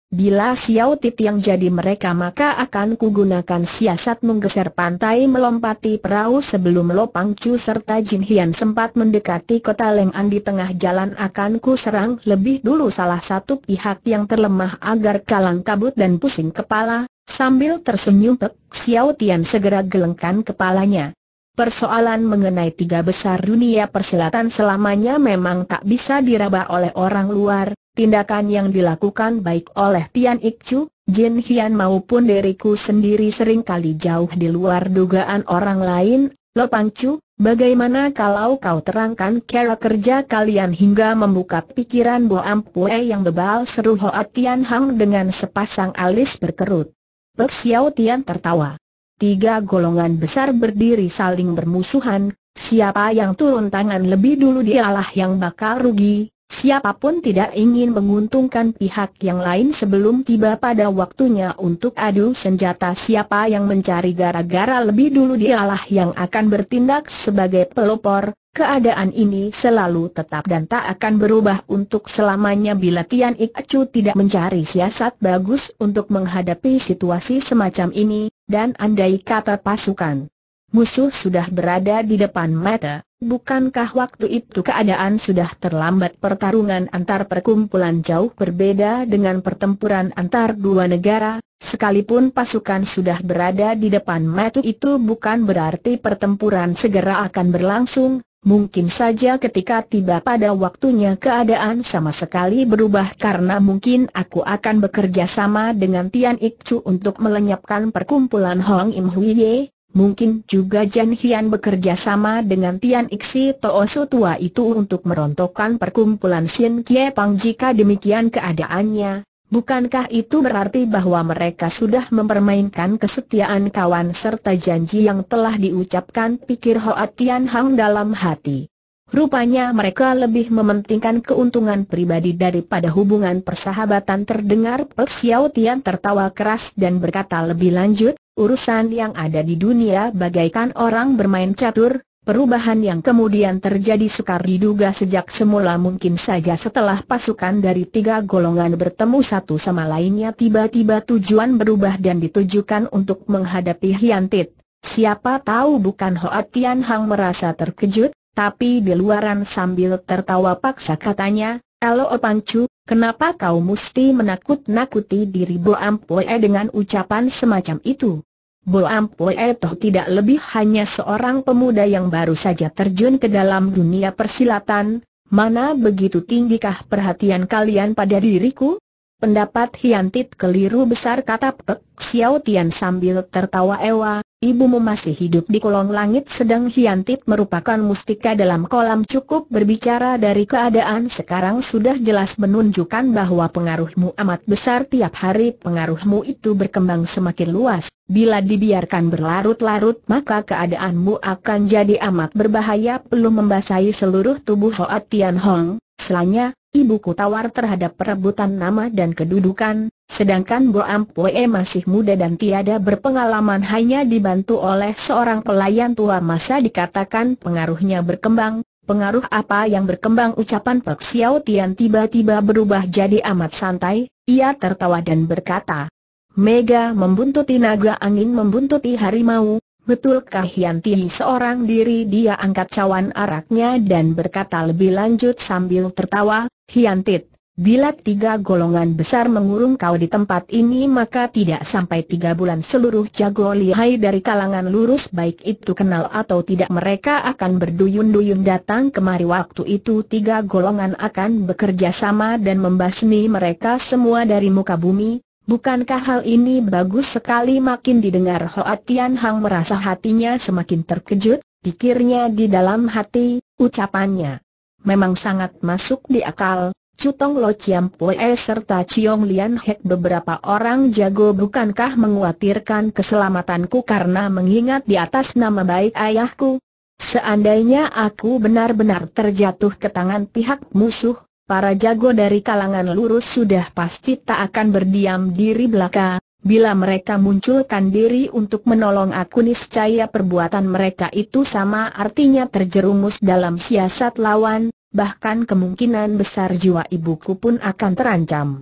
Bila Xiao Tit yang jadi mereka maka akan kugunakan siasat menggeser pantai melompati perahu sebelum Lo Pang Chu serta Jin Hian sempat mendekati kota Leng'an. Di tengah jalan akan ku serang lebih dulu salah satu pihak yang terlemah agar kalang kabut dan pusing kepala. Sambil tersenyum Pek Xiao Tian segera gelengkan kepalanya. Persoalan mengenai tiga besar dunia persilatan selamanya memang tak bisa diraba oleh orang luar. Tindakan yang dilakukan baik oleh Tian Ik Chu, Jin Hian maupun diriku sendiri seringkali jauh di luar dugaan orang lain. Lo Pang Chu, bagaimana kalau kau terangkan cara kerja kalian hingga membuka pikiran Bo Ampue yang bebal, seru Hoa Tian Hang dengan sepasang alis berkerut. Pek Xiao Tian tertawa. Tiga golongan besar berdiri saling bermusuhan, siapa yang turun tangan lebih dulu dialah yang bakal rugi. Siapapun tidak ingin menguntungkan pihak yang lain sebelum tiba pada waktunya untuk adu senjata. Siapa yang mencari gara-gara lebih dulu dialah yang akan bertindak sebagai pelopor. Keadaan ini selalu tetap dan tak akan berubah untuk selamanya bila Tian Ik Chu tidak mencari siasat bagus untuk menghadapi situasi semacam ini. Dan andai kata pasukan musuh sudah berada di depan mata, bukankah waktu itu keadaan sudah terlambat? Pertarungan antar perkumpulan jauh berbeda dengan pertempuran antar dua negara. Sekalipun pasukan sudah berada di depan mata itu bukan berarti pertempuran segera akan berlangsung. Mungkin saja ketika tiba pada waktunya keadaan sama sekali berubah, karena mungkin aku akan bekerja sama dengan Tian Ik Chu untuk melenyapkan perkumpulan Hong Im Huiye. Mungkin juga Jan Hian bekerja sama dengan Tian Ik Si Toosu tua itu untuk merontokkan perkumpulan Sin Kie Pang. Jika demikian keadaannya, bukankah itu berarti bahwa mereka sudah mempermainkan kesetiaan kawan serta janji yang telah diucapkan, pikir Hoa Tian Hang dalam hati. Rupanya mereka lebih mementingkan keuntungan pribadi daripada hubungan persahabatan. Terdengar Pek Xiao Tian tertawa keras dan berkata lebih lanjut, urusan yang ada di dunia bagaikan orang bermain catur. Perubahan yang kemudian terjadi sukar diduga sejak semula. Mungkin saja setelah pasukan dari tiga golongan bertemu satu sama lainnya, tiba-tiba tujuan berubah dan ditujukan untuk menghadapi Hian Tit. Siapa tahu? Bukan Hoa Tian Hang merasa terkejut, tapi di luaran sambil tertawa paksa katanya, "Elo Pang Chu, kenapa kau mesti menakut-nakuti diri Bo Ampue dengan ucapan semacam itu? Bo Ampue toh tidak lebih hanya seorang pemuda yang baru saja terjun ke dalam dunia persilatan. Mana begitu tinggikah perhatian kalian pada diriku?" "Pendapat Hian Tit keliru besar," kata Pek Xiao Tian sambil tertawa ewa. "Ibumu masih hidup di kolong langit, sedang Hian Tit merupakan mustika dalam kolam." "Cukup berbicara, dari keadaan sekarang sudah jelas menunjukkan bahwa pengaruhmu amat besar. Tiap hari pengaruhmu itu berkembang semakin luas. Bila dibiarkan berlarut-larut maka keadaanmu akan jadi amat berbahaya." "Belum membasahi seluruh tubuh Hoa Tian Hong, selanya ibuku tawar terhadap perebutan nama dan kedudukan, sedangkan Bo Ampue masih muda dan tiada berpengalaman, hanya dibantu oleh seorang pelayan tua. Masa dikatakan pengaruhnya berkembang?" "Pengaruh apa yang berkembang?" Ucapan Pek Xiao Tian tiba-tiba berubah jadi amat santai. Ia tertawa dan berkata, "Mega membuntuti naga, angin membuntuti harimau. Betulkah Hian Tit seorang diri?" Dia angkat cawan araknya dan berkata lebih lanjut sambil tertawa, "Hian Tit, bila tiga golongan besar mengurung kau di tempat ini maka tidak sampai tiga bulan seluruh jago lihai dari kalangan lurus, baik itu kenal atau tidak, mereka akan berduyun-duyun datang kemari. Waktu itu tiga golongan akan bekerja sama dan membasmi mereka semua dari muka bumi. Bukankah hal ini bagus sekali?" Makin didengar Hoa Tian Hang merasa hatinya semakin terkejut. Pikirnya di dalam hati, ucapannya memang sangat masuk di akal. Cutong Lo Chiam Pue serta Chiong Lian Hek, beberapa orang jago, bukankah mengkhawatirkan keselamatanku karena mengingat di atas nama baik ayahku? Seandainya aku benar-benar terjatuh ke tangan pihak musuh, para jago dari kalangan lurus sudah pasti tak akan berdiam diri belaka. Bila mereka munculkan diri untuk menolong aku, niscaya perbuatan mereka itu sama artinya terjerumus dalam siasat lawan. Bahkan kemungkinan besar jiwa ibuku pun akan terancam.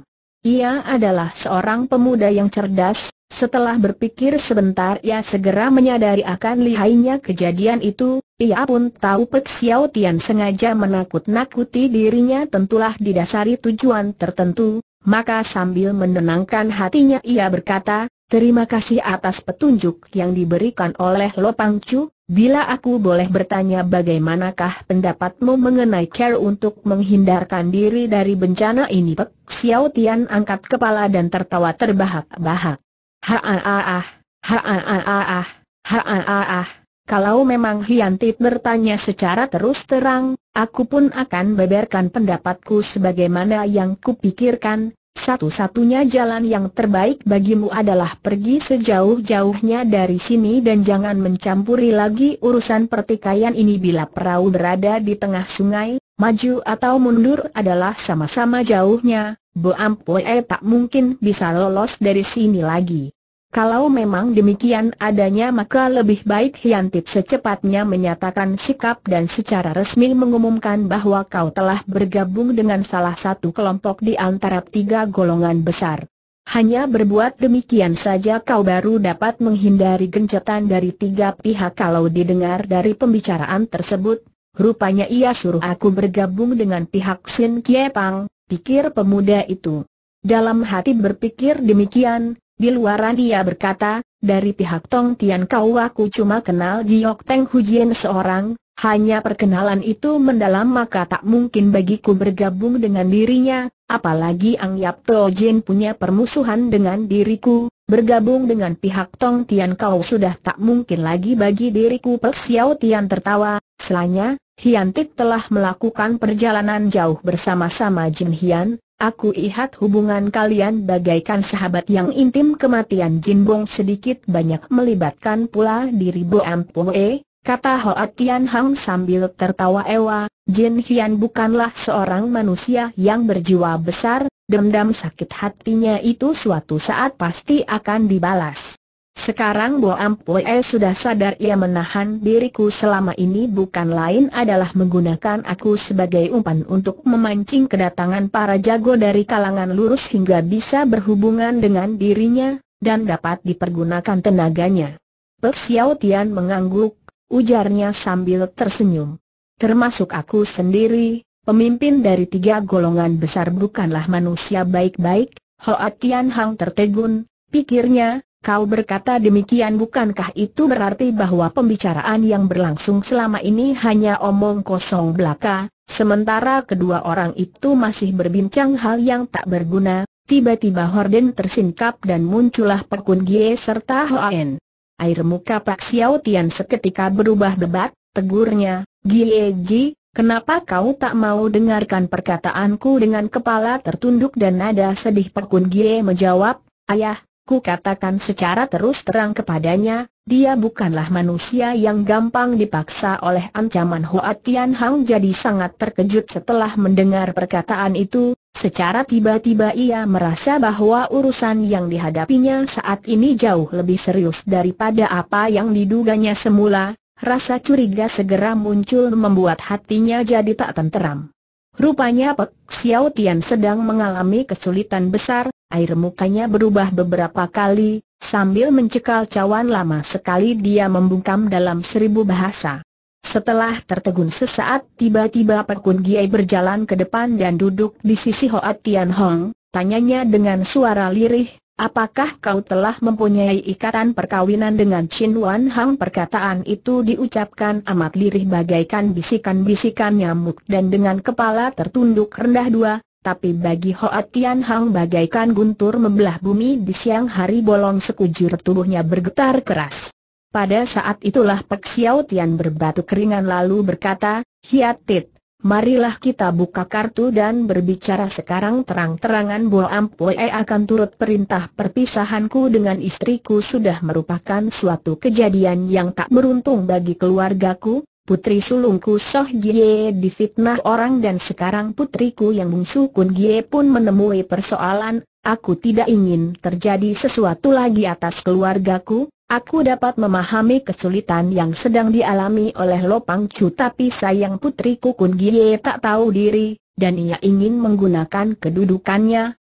Ia adalah seorang pemuda yang cerdas. Setelah berpikir sebentar ia segera menyadari akan lihainya kejadian itu. Ia pun tahu Pek Xiao Tian sengaja menakut-nakuti dirinya tentulah didasari tujuan tertentu. Maka sambil menenangkan hatinya ia berkata, terima kasih atas petunjuk yang diberikan oleh Lo Pang Chu. Bila aku boleh bertanya, bagaimanakah pendapatmu mengenai cara untuk menghindarkan diri dari bencana ini? Pek Xiao Tian angkat kepala dan tertawa terbahak-bahak. Ha-ah-ah, ha-ah-ah, ha-ah-ah. Kalau memang Hiantit bertanya secara terus terang, aku pun akan beberkan pendapatku sebagaimana yang kupikirkan. Satu-satunya jalan yang terbaik bagimu adalah pergi sejauh-jauhnya dari sini dan jangan mencampuri lagi urusan pertikaian ini. Bila perahu berada di tengah sungai, maju atau mundur adalah sama-sama jauhnya. Bo Ampue tak mungkin bisa lolos dari sini lagi. Kalau memang demikian adanya, maka lebih baik Hiantit secepatnya menyatakan sikap dan secara resmi mengumumkan bahwa kau telah bergabung dengan salah satu kelompok di antara tiga golongan besar. Hanya berbuat demikian saja kau baru dapat menghindari gencatan dari tiga pihak. Kalau didengar dari pembicaraan tersebut, rupanya ia suruh aku bergabung dengan pihak Sin Kie Pang, pikir pemuda itu. Dalam hati berpikir demikian, di luaran ia berkata, dari pihak Tong Tian Kau aku cuma kenal Giok Teng Hujien seorang, hanya perkenalan itu mendalam maka tak mungkin bagiku bergabung dengan dirinya, apalagi Ang Yap To Jin punya permusuhan dengan diriku, bergabung dengan pihak Tong Tian Kau sudah tak mungkin lagi bagi diriku. Pek Xiao Tian tertawa, selanya, Hiantit telah melakukan perjalanan jauh bersama-sama Jin Hian. Aku lihat hubungan kalian bagaikan sahabat yang intim. Kematian Jin Bong sedikit banyak melibatkan pula diri Bo Ampue, kata Hoa Tian Hang sambil tertawa ewa. Jin Hian bukanlah seorang manusia yang berjiwa besar, dendam sakit hatinya itu suatu saat pasti akan dibalas. Sekarang Bo Ampue sudah sadar ia menahan diriku selama ini bukan lain adalah menggunakan aku sebagai umpan untuk memancing kedatangan para jago dari kalangan lurus hingga bisa berhubungan dengan dirinya, dan dapat dipergunakan tenaganya. Pek Xiao Tian mengangguk, ujarnya sambil tersenyum. Termasuk aku sendiri, pemimpin dari tiga golongan besar bukanlah manusia baik-baik. Hoa Tian Hang tertegun, pikirnya. Kau berkata demikian, bukankah itu berarti bahwa pembicaraan yang berlangsung selama ini hanya omong kosong belaka, sementara kedua orang itu masih berbincang hal yang tak berguna? Tiba-tiba horden tersingkap dan muncullah Pekun Gie serta Hoan. Air muka Pak Xiao Tian seketika berubah bebat, tegurnya, Gie Ji, kenapa kau tak mau dengarkan perkataanku? Dengan kepala tertunduk dan nada sedih Pekun Gie menjawab, ayah, ku katakan secara terus terang kepadanya, dia bukanlah manusia yang gampang dipaksa oleh ancaman. Hoa Tian Hang jadi sangat terkejut setelah mendengar perkataan itu. Secara tiba-tiba ia merasa bahwa urusan yang dihadapinya saat ini jauh lebih serius daripada apa yang diduganya semula. Rasa curiga segera muncul membuat hatinya jadi tak tenteram. Rupanya Pek Xiao Tian sedang mengalami kesulitan besar. Air mukanya berubah beberapa kali, sambil mencekal cawan lama sekali dia membungkam dalam seribu bahasa. Setelah tertegun sesaat, tiba-tiba Pekun Gie berjalan ke depan dan duduk di sisi Hoa Tian Hang. Tanyanya dengan suara lirih, apakah kau telah mempunyai ikatan perkawinan dengan Chin Wan Hang? Perkataan itu diucapkan amat lirih bagaikan bisikan-bisikan nyamuk dan dengan kepala tertunduk rendah dua. Tapi bagi Hoa Tian Hang bagaikan guntur membelah bumi di siang hari bolong. Sekujur tubuhnya bergetar keras. Pada saat itulah Pek Xiao Tian berbatu keringan lalu berkata, Hiantit, marilah kita buka kartu dan berbicara sekarang terang-terangan. Bo Ampue akan turut perintah perpisahanku dengan istriku sudah merupakan suatu kejadian yang tak beruntung bagi keluargaku. Putri sulungku Soh Gie difitnah orang dan sekarang putriku yang bungsu Kun Gie pun menemui persoalan. Aku tidak ingin terjadi sesuatu lagi atas keluargaku. Aku dapat memahami kesulitan yang sedang dialami oleh Lo Pang Chu, tapi sayang putriku Kun Gie tak tahu diri, dan ia ingin menggunakan kedudukannya,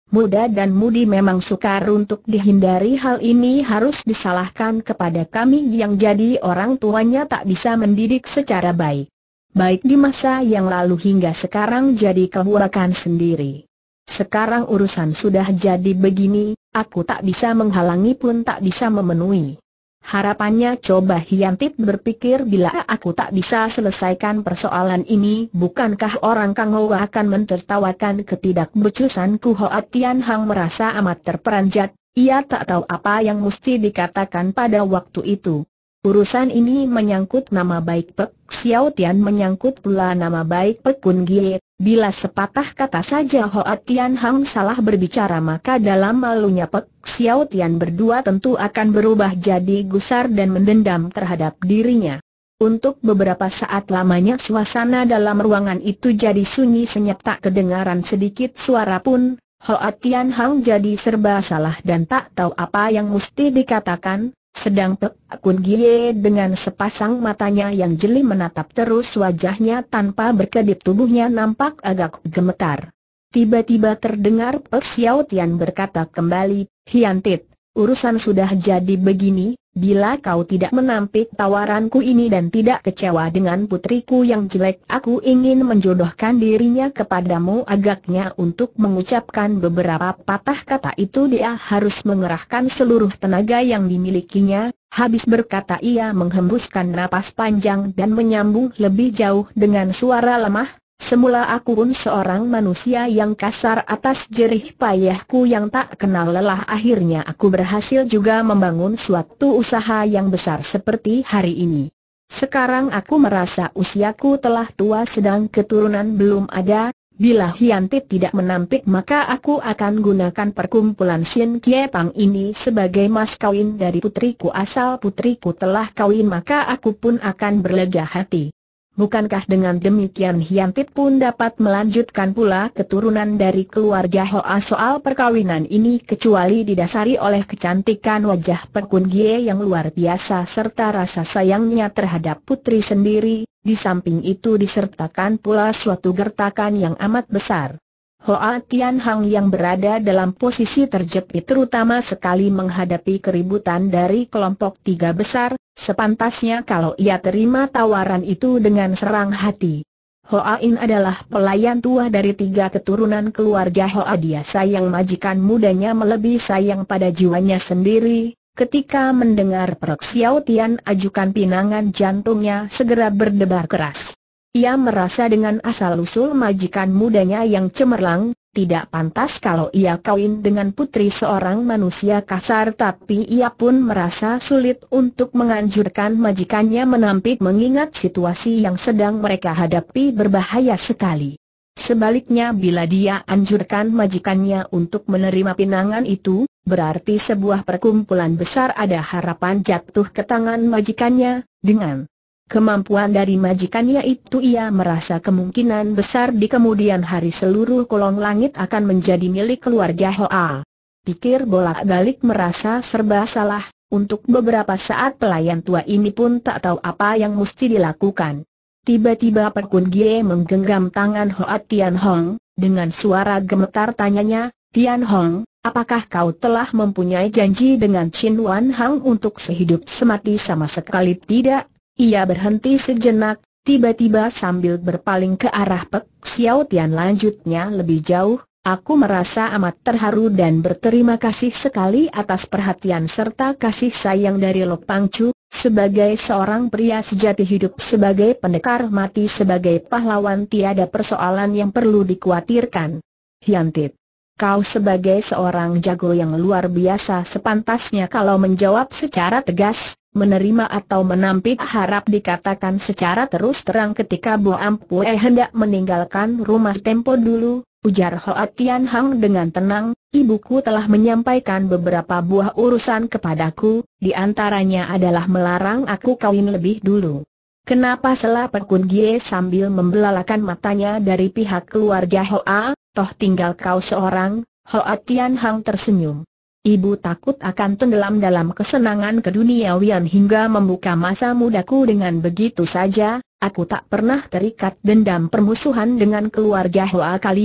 Muda dan mudi memang sukar untuk dihindari, hal ini harus disalahkan kepada kami yang jadi orang tuanya tak bisa mendidik secara baik. Baik di masa yang lalu hingga sekarang jadi kebuakan sendiri. Sekarang urusan sudah jadi begini, aku tak bisa menghalangi pun tak bisa memenuhi harapannya. Coba Hyantip berpikir, bila aku tak bisa selesaikan persoalan ini, bukankah orang Kang Ho akan mentertawakan ketidakbecusanku? Hoa Tian Hang merasa amat terperanjat, ia tak tahu apa yang mesti dikatakan pada waktu itu. Urusan ini menyangkut nama baik Pek Xiao Tian, menyangkut pula nama baik Pek Kun Gie. Bila sepatah kata saja Hoa Tian Hang salah berbicara, maka dalam malunya Pek Xiao Tian berdua tentu akan berubah jadi gusar dan mendendam terhadap dirinya. Untuk beberapa saat lamanya suasana dalam ruangan itu jadi sunyi senyap, tak kedengaran sedikit suara pun. Hoa Tian Hang jadi serba salah dan tak tahu apa yang mesti dikatakan. Sedang Pek Kun Gie dengan sepasang matanya yang jeli menatap terus wajahnya tanpa berkedip, tubuhnya nampak agak gemetar. Tiba-tiba terdengar Pek Xiao Tian berkata kembali, "Hyantip, urusan sudah jadi begini, bila kau tidak menampik tawaranku ini dan tidak kecewa dengan putriku yang jelek, aku ingin menjodohkan dirinya kepadamu." Agaknya untuk mengucapkan beberapa patah kata itu dia harus mengerahkan seluruh tenaga yang dimilikinya. Habis berkata ia menghembuskan napas panjang dan menyambung lebih jauh dengan suara lemah, "Semula aku pun seorang manusia yang kasar. Atas jerih payahku yang tak kenal lelah, akhirnya aku berhasil juga membangun suatu usaha yang besar seperti hari ini. Sekarang aku merasa usiaku telah tua sedang keturunan belum ada. Bila Hyantip tidak menampik, maka aku akan gunakan perkumpulan Sin Kie Pang ini sebagai mas kawin dari putriku. Asal putriku telah kawin, maka aku pun akan berlega hati. Bukankah dengan demikian Hyantip pun dapat melanjutkan pula keturunan dari keluarga Hoa? Soal perkawinan ini kecuali didasari oleh kecantikan wajah Pek Kun Gie yang luar biasa serta rasa sayangnya terhadap putri sendiri, di samping itu disertakan pula suatu gertakan yang amat besar. Hoa Tian Hang yang berada dalam posisi terjepit terutama sekali menghadapi keributan dari kelompok tiga besar, sepantasnya kalau ia terima tawaran itu dengan serang hati. Hoa In adalah pelayan tua dari tiga keturunan keluarga Hoa. Dia sayang majikan mudanya melebihi sayang pada jiwanya sendiri. Ketika mendengar Pek Xiao Tian ajukan pinangan, jantungnya segera berdebar keras. Ia merasa dengan asal-usul majikan mudanya yang cemerlang, tidak pantas kalau ia kawin dengan putri seorang manusia kasar, tapi ia pun merasa sulit untuk menganjurkan majikannya menampik mengingat situasi yang sedang mereka hadapi berbahaya sekali. Sebaliknya bila dia anjurkan majikannya untuk menerima pinangan itu, berarti sebuah perkumpulan besar ada harapan jatuh ke tangan majikannya. Dengan kemampuan dari majikannya itu, ia merasa kemungkinan besar di kemudian hari seluruh kolong langit akan menjadi milik keluarga Hoa. Pikir bolak-balik merasa serba salah. Untuk beberapa saat pelayan tua ini pun tak tahu apa yang mesti dilakukan. Tiba-tiba Pek Kun Gie menggenggam tangan Hoa Tian Hong. Dengan suara gemetar tanyanya, "Tian Hong, apakah kau telah mempunyai janji dengan Chin Wan Hang untuk sehidup semati?" "Sama sekali tidak." Ia berhenti sejenak, tiba-tiba sambil berpaling ke arah Pek Xiao Tian lanjutnya lebih jauh, "Aku merasa amat terharu dan berterima kasih sekali atas perhatian serta kasih sayang dari Lo Pangcu. Sebagai seorang pria sejati hidup sebagai pendekar mati sebagai pahlawan, tiada persoalan yang perlu dikhawatirkan. Hyantip, kau sebagai seorang jago yang luar biasa sepantasnya kalau menjawab secara tegas, menerima atau menampik." "Harap dikatakan secara terus terang, ketika Bo Ampue hendak meninggalkan rumah tempo dulu," ujar Hoa Tian Hang dengan tenang, "ibuku telah menyampaikan beberapa buah urusan kepadaku, di antaranya adalah melarang aku kawin lebih dulu." "Kenapa?" sela Pek Kun Gie sambil membelalakan matanya dari pihak keluarga Hoa. "Toh tinggal kau seorang." Hoa Tian Hang tersenyum. "Ibu takut akan tenggelam dalam kesenangan keduniawian hingga membuka masa mudaku dengan begitu saja. Aku tak pernah terikat dendam permusuhan dengan keluarga Hoa kalian.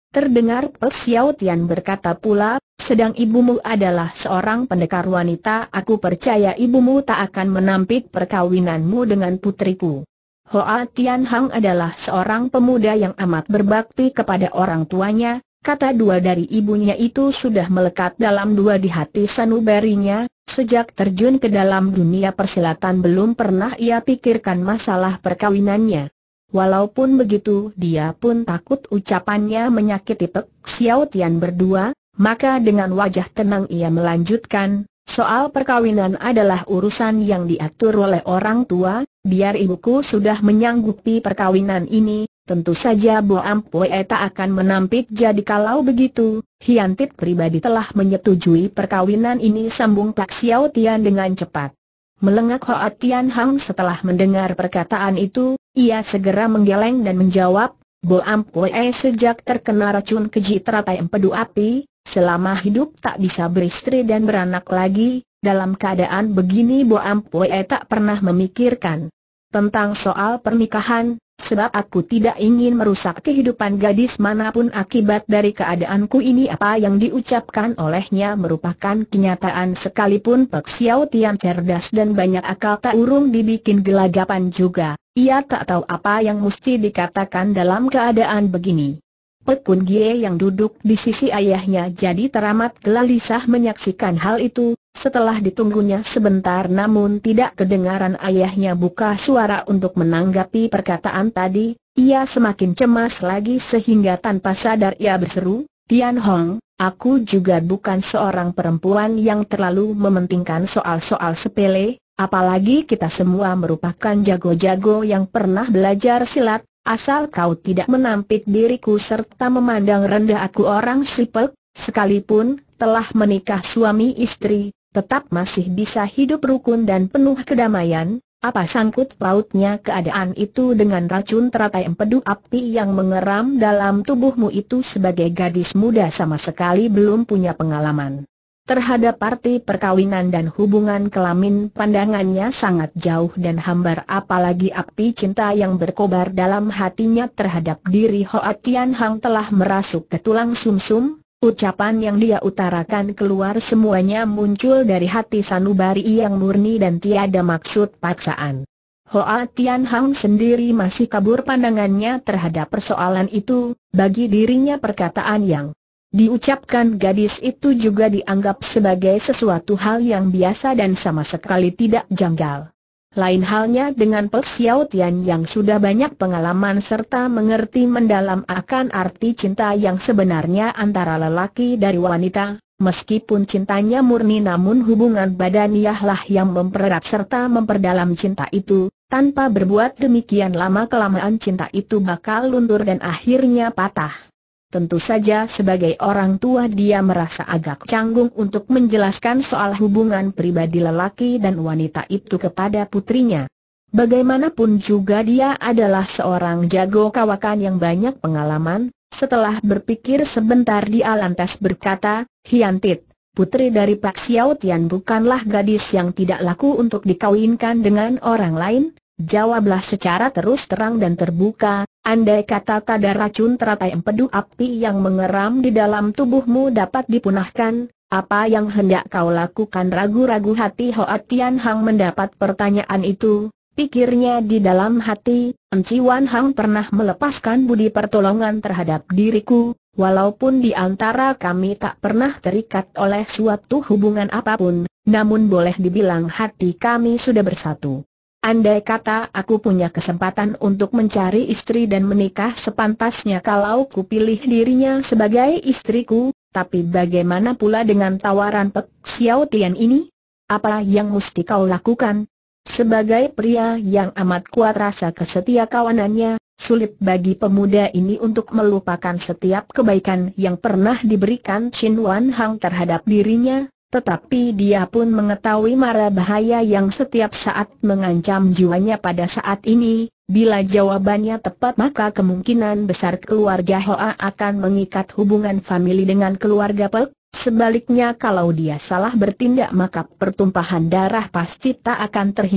Terdengar Pek Xiao Tian berkata pula, sedang ibumu adalah seorang pendekar wanita, aku percaya ibumu tak akan menampik perkawinanmu dengan putriku. Hoa Tian Hang adalah seorang pemuda yang amat berbakti kepada orang tuanya. Kata dua dari ibunya itu sudah melekat dalam dua di hati sanubarinya. Sejak terjun ke dalam dunia persilatan belum pernah ia pikirkan masalah perkawinannya. Walaupun begitu, dia pun takut ucapannya menyakiti Pek Xiao Tian berdua, maka dengan wajah tenang ia melanjutkan, soal perkawinan adalah urusan yang diatur oleh orang tua, biar ibuku sudah menyanggupi perkawinan ini, tentu saja Bo Ampue tak akan menampik. Jadi kalau begitu, Hiantit pribadi telah menyetujui perkawinan ini, sambung Pak Xiao Tian dengan cepat. Melengak Hoa Tian Hang setelah mendengar perkataan itu, ia segera menggeleng dan menjawab, Bo Ampue sejak terkena racun keji teratai empedu api, selama hidup tak bisa beristri dan beranak lagi. Dalam keadaan begini Bo Ampue tak pernah memikirkan tentang soal pernikahan, sebab aku tidak ingin merusak kehidupan gadis manapun akibat dari keadaanku ini. Apa yang diucapkan olehnya merupakan kenyataan, sekalipun Pek Xiao Tian cerdas dan banyak akal tak urung dibikin gelagapan juga. Ia tak tahu apa yang mesti dikatakan dalam keadaan begini. Pek Kun Gie yang duduk di sisi ayahnya jadi teramat gelisah menyaksikan hal itu. Setelah ditunggunya sebentar namun tidak kedengaran ayahnya buka suara untuk menanggapi perkataan tadi, ia semakin cemas lagi sehingga tanpa sadar ia berseru, Tian Hong, aku juga bukan seorang perempuan yang terlalu mementingkan soal-soal sepele, apalagi kita semua merupakan jago-jago yang pernah belajar silat. Asal kau tidak menampik diriku serta memandang rendah aku orang sipek, sekalipun telah menikah suami istri, tetap masih bisa hidup rukun dan penuh kedamaian. Apa sangkut pautnya keadaan itu dengan racun teratai empedu api yang mengeram dalam tubuhmu itu? Sebagai gadis muda sama sekali belum punya pengalaman terhadap arti perkawinan dan hubungan kelamin, pandangannya sangat jauh dan hambar, apalagi api cinta yang berkobar dalam hatinya terhadap diri Hoa Tian Hang telah merasuk ke tulang sumsum. Ucapan yang dia utarakan keluar semuanya muncul dari hati sanubari yang murni dan tiada maksud paksaan. Hoa Tian Hang sendiri masih kabur pandangannya terhadap persoalan itu. Bagi dirinya perkataan yang diucapkan gadis itu juga dianggap sebagai sesuatu hal yang biasa dan sama sekali tidak janggal. Lain halnya dengan Pek Xiao Tian yang sudah banyak pengalaman serta mengerti mendalam akan arti cinta yang sebenarnya antara lelaki dari wanita. Meskipun cintanya murni namun hubungan badaniahlah yang mempererat serta memperdalam cinta itu. Tanpa berbuat demikian lama-kelamaan cinta itu bakal luntur dan akhirnya patah. Tentu saja sebagai orang tua dia merasa agak canggung untuk menjelaskan soal hubungan pribadi lelaki dan wanita itu kepada putrinya. Bagaimanapun juga dia adalah seorang jago kawakan yang banyak pengalaman. Setelah berpikir sebentar dia lantas berkata, Hiantit, putri dari Pak Xiao Tian bukanlah gadis yang tidak laku untuk dikawinkan dengan orang lain. Jawablah secara terus terang dan terbuka, andai kata kadar racun teratai empedu api yang mengeram di dalam tubuhmu dapat dipunahkan, apa yang hendak kau lakukan? Ragu-ragu hati Hoa Tian Hang mendapat pertanyaan itu. Pikirnya di dalam hati, Enci Wan Hang pernah melepaskan budi pertolongan terhadap diriku, walaupun di antara kami tak pernah terikat oleh suatu hubungan apapun, namun boleh dibilang hati kami sudah bersatu. Andai kata aku punya kesempatan untuk mencari istri dan menikah sepantasnya kalau kupilih dirinya sebagai istriku, tapi bagaimana pula dengan tawaran Pek Xiao Tian ini? Apa yang mesti kau lakukan? Sebagai pria yang amat kuat rasa kesetiakawanannya, sulit bagi pemuda ini untuk melupakan setiap kebaikan yang pernah diberikan Chin Wan Hang terhadap dirinya. Tetapi dia pun mengetahui mara bahaya yang setiap saat mengancam jiwanya pada saat ini. Bila jawabannya tepat maka kemungkinan besar keluarga Hoa akan mengikat hubungan famili dengan keluarga Pek. Sebaliknya kalau dia salah bertindak maka pertumpahan darah pasti tak akan terhindar.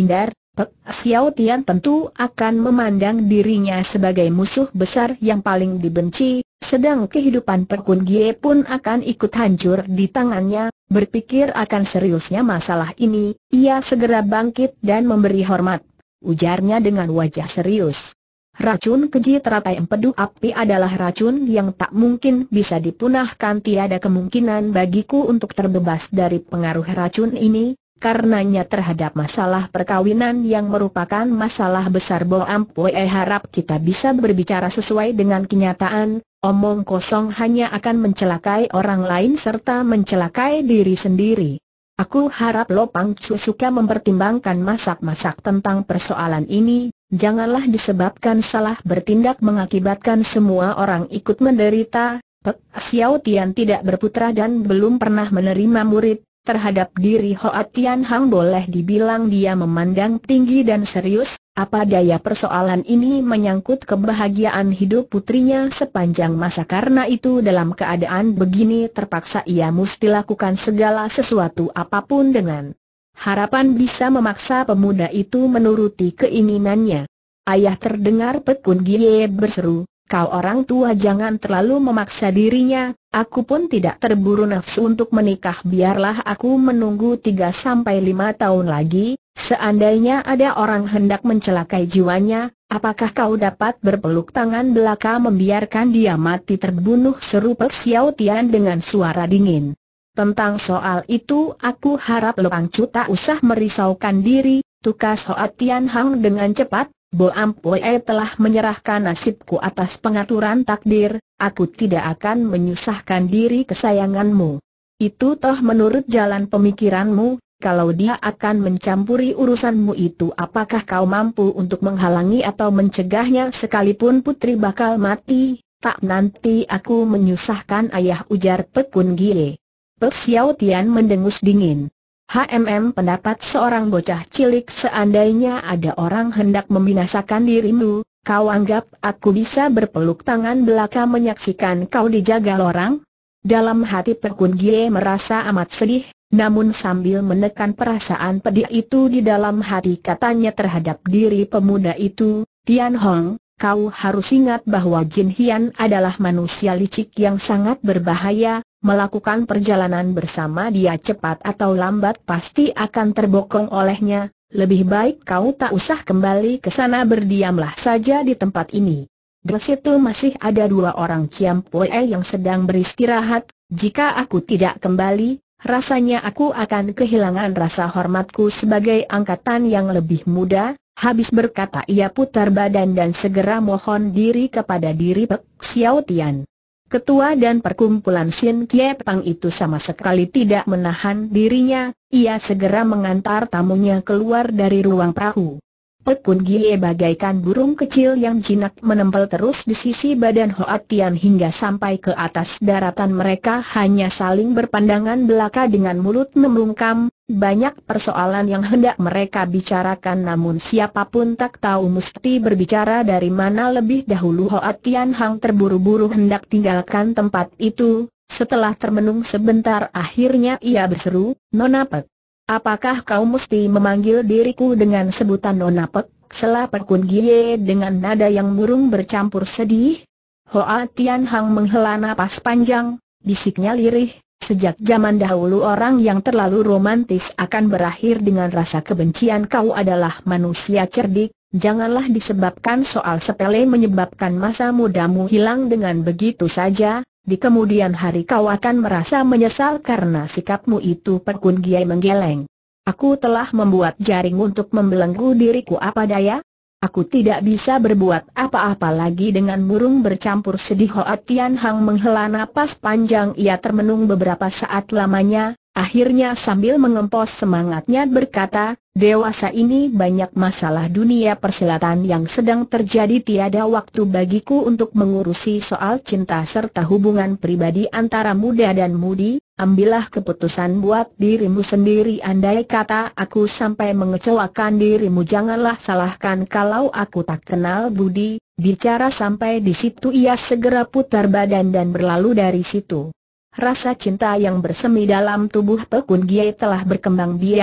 Pek Xiao Tian tentu akan memandang dirinya sebagai musuh besar yang paling dibenci, sedang kehidupan Pekun Gie pun akan ikut hancur di tangannya. Berpikir akan seriusnya masalah ini, ia segera bangkit dan memberi hormat. Ujarnya dengan wajah serius. Racun keji teratai empedu api adalah racun yang tak mungkin bisa dipunahkan. Tiada kemungkinan bagiku untuk terbebas dari pengaruh racun ini. Karenanya terhadap masalah perkawinan yang merupakan masalah besar Bo Ampoi, harap kita bisa berbicara sesuai dengan kenyataan. Omong kosong hanya akan mencelakai orang lain serta mencelakai diri sendiri. Aku harap Lo Pang Chu suka mempertimbangkan masak-masak tentang persoalan ini. Janganlah disebabkan salah bertindak mengakibatkan semua orang ikut menderita. Pek Xiao Tian tidak berputra dan belum pernah menerima murid. Terhadap diri Hoa Tian Hang boleh dibilang dia memandang tinggi dan serius. Apa daya persoalan ini menyangkut kebahagiaan hidup putrinya sepanjang masa. Karena itu dalam keadaan begini terpaksa ia mesti lakukan segala sesuatu apapun dengan harapan bisa memaksa pemuda itu menuruti keinginannya. Ayah, terdengar Pekun Gie berseru, kau orang tua jangan terlalu memaksa dirinya. Aku pun tidak terburu nafsu untuk menikah. Biarlah aku menunggu tiga sampai lima tahun lagi. Seandainya ada orang hendak mencelakai jiwanya, apakah kau dapat berpeluk tangan belaka membiarkan dia mati terbunuh? Seru Pek Xiao Tian dengan suara dingin. Tentang soal itu aku harap Lo Pang Chu tak usah merisaukan diri, tukas Hoa Tian Hang dengan cepat. Bo Ampoi telah menyerahkan nasibku atas pengaturan takdir. Aku tidak akan menyusahkan diri kesayanganmu. Itu toh menurut jalan pemikiranmu. Kalau dia akan mencampuri urusanmu itu, apakah kau mampu untuk menghalangi atau mencegahnya? Sekalipun putri bakal mati, tak nanti aku menyusahkan ayah, ujar Pekun Gie. Pek Xiao Tian mendengus dingin. Hmm, pendapat seorang bocah cilik, seandainya ada orang hendak membinasakan dirimu, kau anggap aku bisa berpeluk tangan belaka menyaksikan kau dijagal orang? Dalam hati Pekun Gie merasa amat sedih, namun sambil menekan perasaan pedih itu di dalam hati, katanya terhadap diri pemuda itu, Tian Hong, kau harus ingat bahwa Jin Hian adalah manusia licik yang sangat berbahaya. Melakukan perjalanan bersama dia cepat atau lambat pasti akan terbokong olehnya. Lebih baik kau tak usah kembali ke sana, berdiamlah saja di tempat ini. Di situ masih ada dua orang Ciam Pue yang sedang beristirahat. Jika aku tidak kembali, rasanya aku akan kehilangan rasa hormatku sebagai angkatan yang lebih muda. Habis berkata ia putar badan dan segera mohon diri kepada diri Pek Xiao Tian. Ketua dan perkumpulan Sin Kie Pang itu sama sekali tidak menahan dirinya. Ia segera mengantar tamunya keluar dari ruang perahu. Pekun Gie bagaikan burung kecil yang jinak menempel terus di sisi badan Hoa Tian hingga sampai ke atas daratan. Mereka hanya saling berpandangan belaka dengan mulut membungkam. Banyak persoalan yang hendak mereka bicarakan, namun siapapun tak tahu mesti berbicara dari mana. Lebih dahulu Hoa Tian Hang terburu-buru hendak tinggalkan tempat itu. Setelah termenung sebentar, akhirnya ia berseru, Nona Pek. Apakah kau mesti memanggil diriku dengan sebutan Nona Pek? Sela Pekun Gie dengan nada yang murung bercampur sedih. Hoa Tian Hang menghela napas panjang, bisiknya lirih. Sejak zaman dahulu orang yang terlalu romantis akan berakhir dengan rasa kebencian. Kau adalah manusia cerdik, janganlah disebabkan soal sepele menyebabkan masa mudamu hilang dengan begitu saja. Di kemudian hari kau akan merasa menyesal karena sikapmu itu. Pekun Gie menggeleng. Aku telah membuat jaring untuk membelenggu diriku, apa daya? Aku tidak bisa berbuat apa-apa lagi. Dengan murung bercampur sedih Hoa Tian Hang menghela napas panjang. Ia termenung beberapa saat lamanya. Akhirnya sambil mengempos semangatnya berkata, dewasa ini banyak masalah dunia persilatan yang sedang terjadi. Tiada waktu bagiku untuk mengurusi soal cinta serta hubungan pribadi antara muda dan mudi. Ambillah keputusan buat dirimu sendiri. Andai kata aku sampai mengecewakan dirimu, janganlah salahkan kalau aku tak kenal budi. Bicara sampai di situ ia segera putar badan dan berlalu dari situ. Rasa cinta yang bersemi dalam tubuh Pekun Gie telah berkembang biak.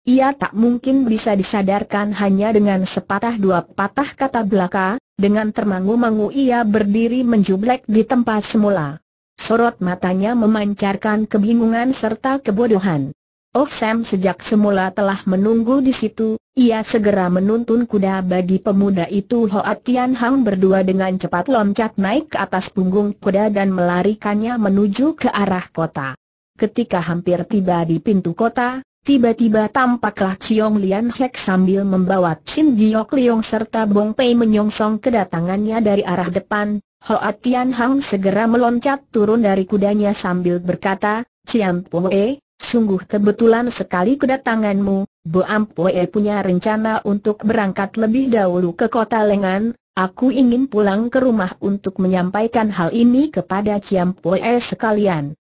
ia tak mungkin bisa disadarkan hanya dengan sepatah dua patah kata belaka. Dengan termangu-mangu ia berdiri menjublek di tempat semula. Sorot matanya memancarkan kebingungan serta kebodohan. Oh Sam sejak semula telah menunggu di situ. Ia segera menuntun kuda bagi pemuda itu. Hoa Tian Hang berdua dengan cepat loncat naik ke atas punggung kuda dan melarikannya menuju ke arah kota. Ketika hampir tiba di pintu kota, tiba-tiba tampaklah Chiong Lian Hek sambil membawa Chin Giok Liong serta Bong Pei menyongsong kedatangannya dari arah depan. Hoa Tian Hang segera meloncat turun dari kudanya sambil berkata, "Ciam Poe, sungguh kebetulan sekali kedatanganmu. Bo Am Poe punya rencana untuk berangkat lebih dahulu ke kota Lengan. Aku ingin pulang ke rumah untuk menyampaikan hal ini kepada Ciam Poe sekalian."